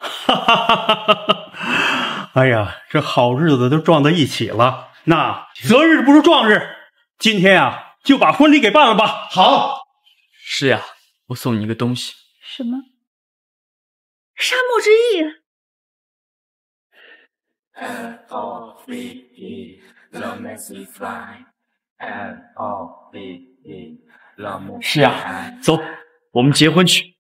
哎呀，这好日子都撞到一起了，那择日不如撞日，今天啊，就把婚礼给办了吧。 好。 诗雅，我送你一个东西。 什么？沙漠之翼。 诗雅，走，我们结婚去。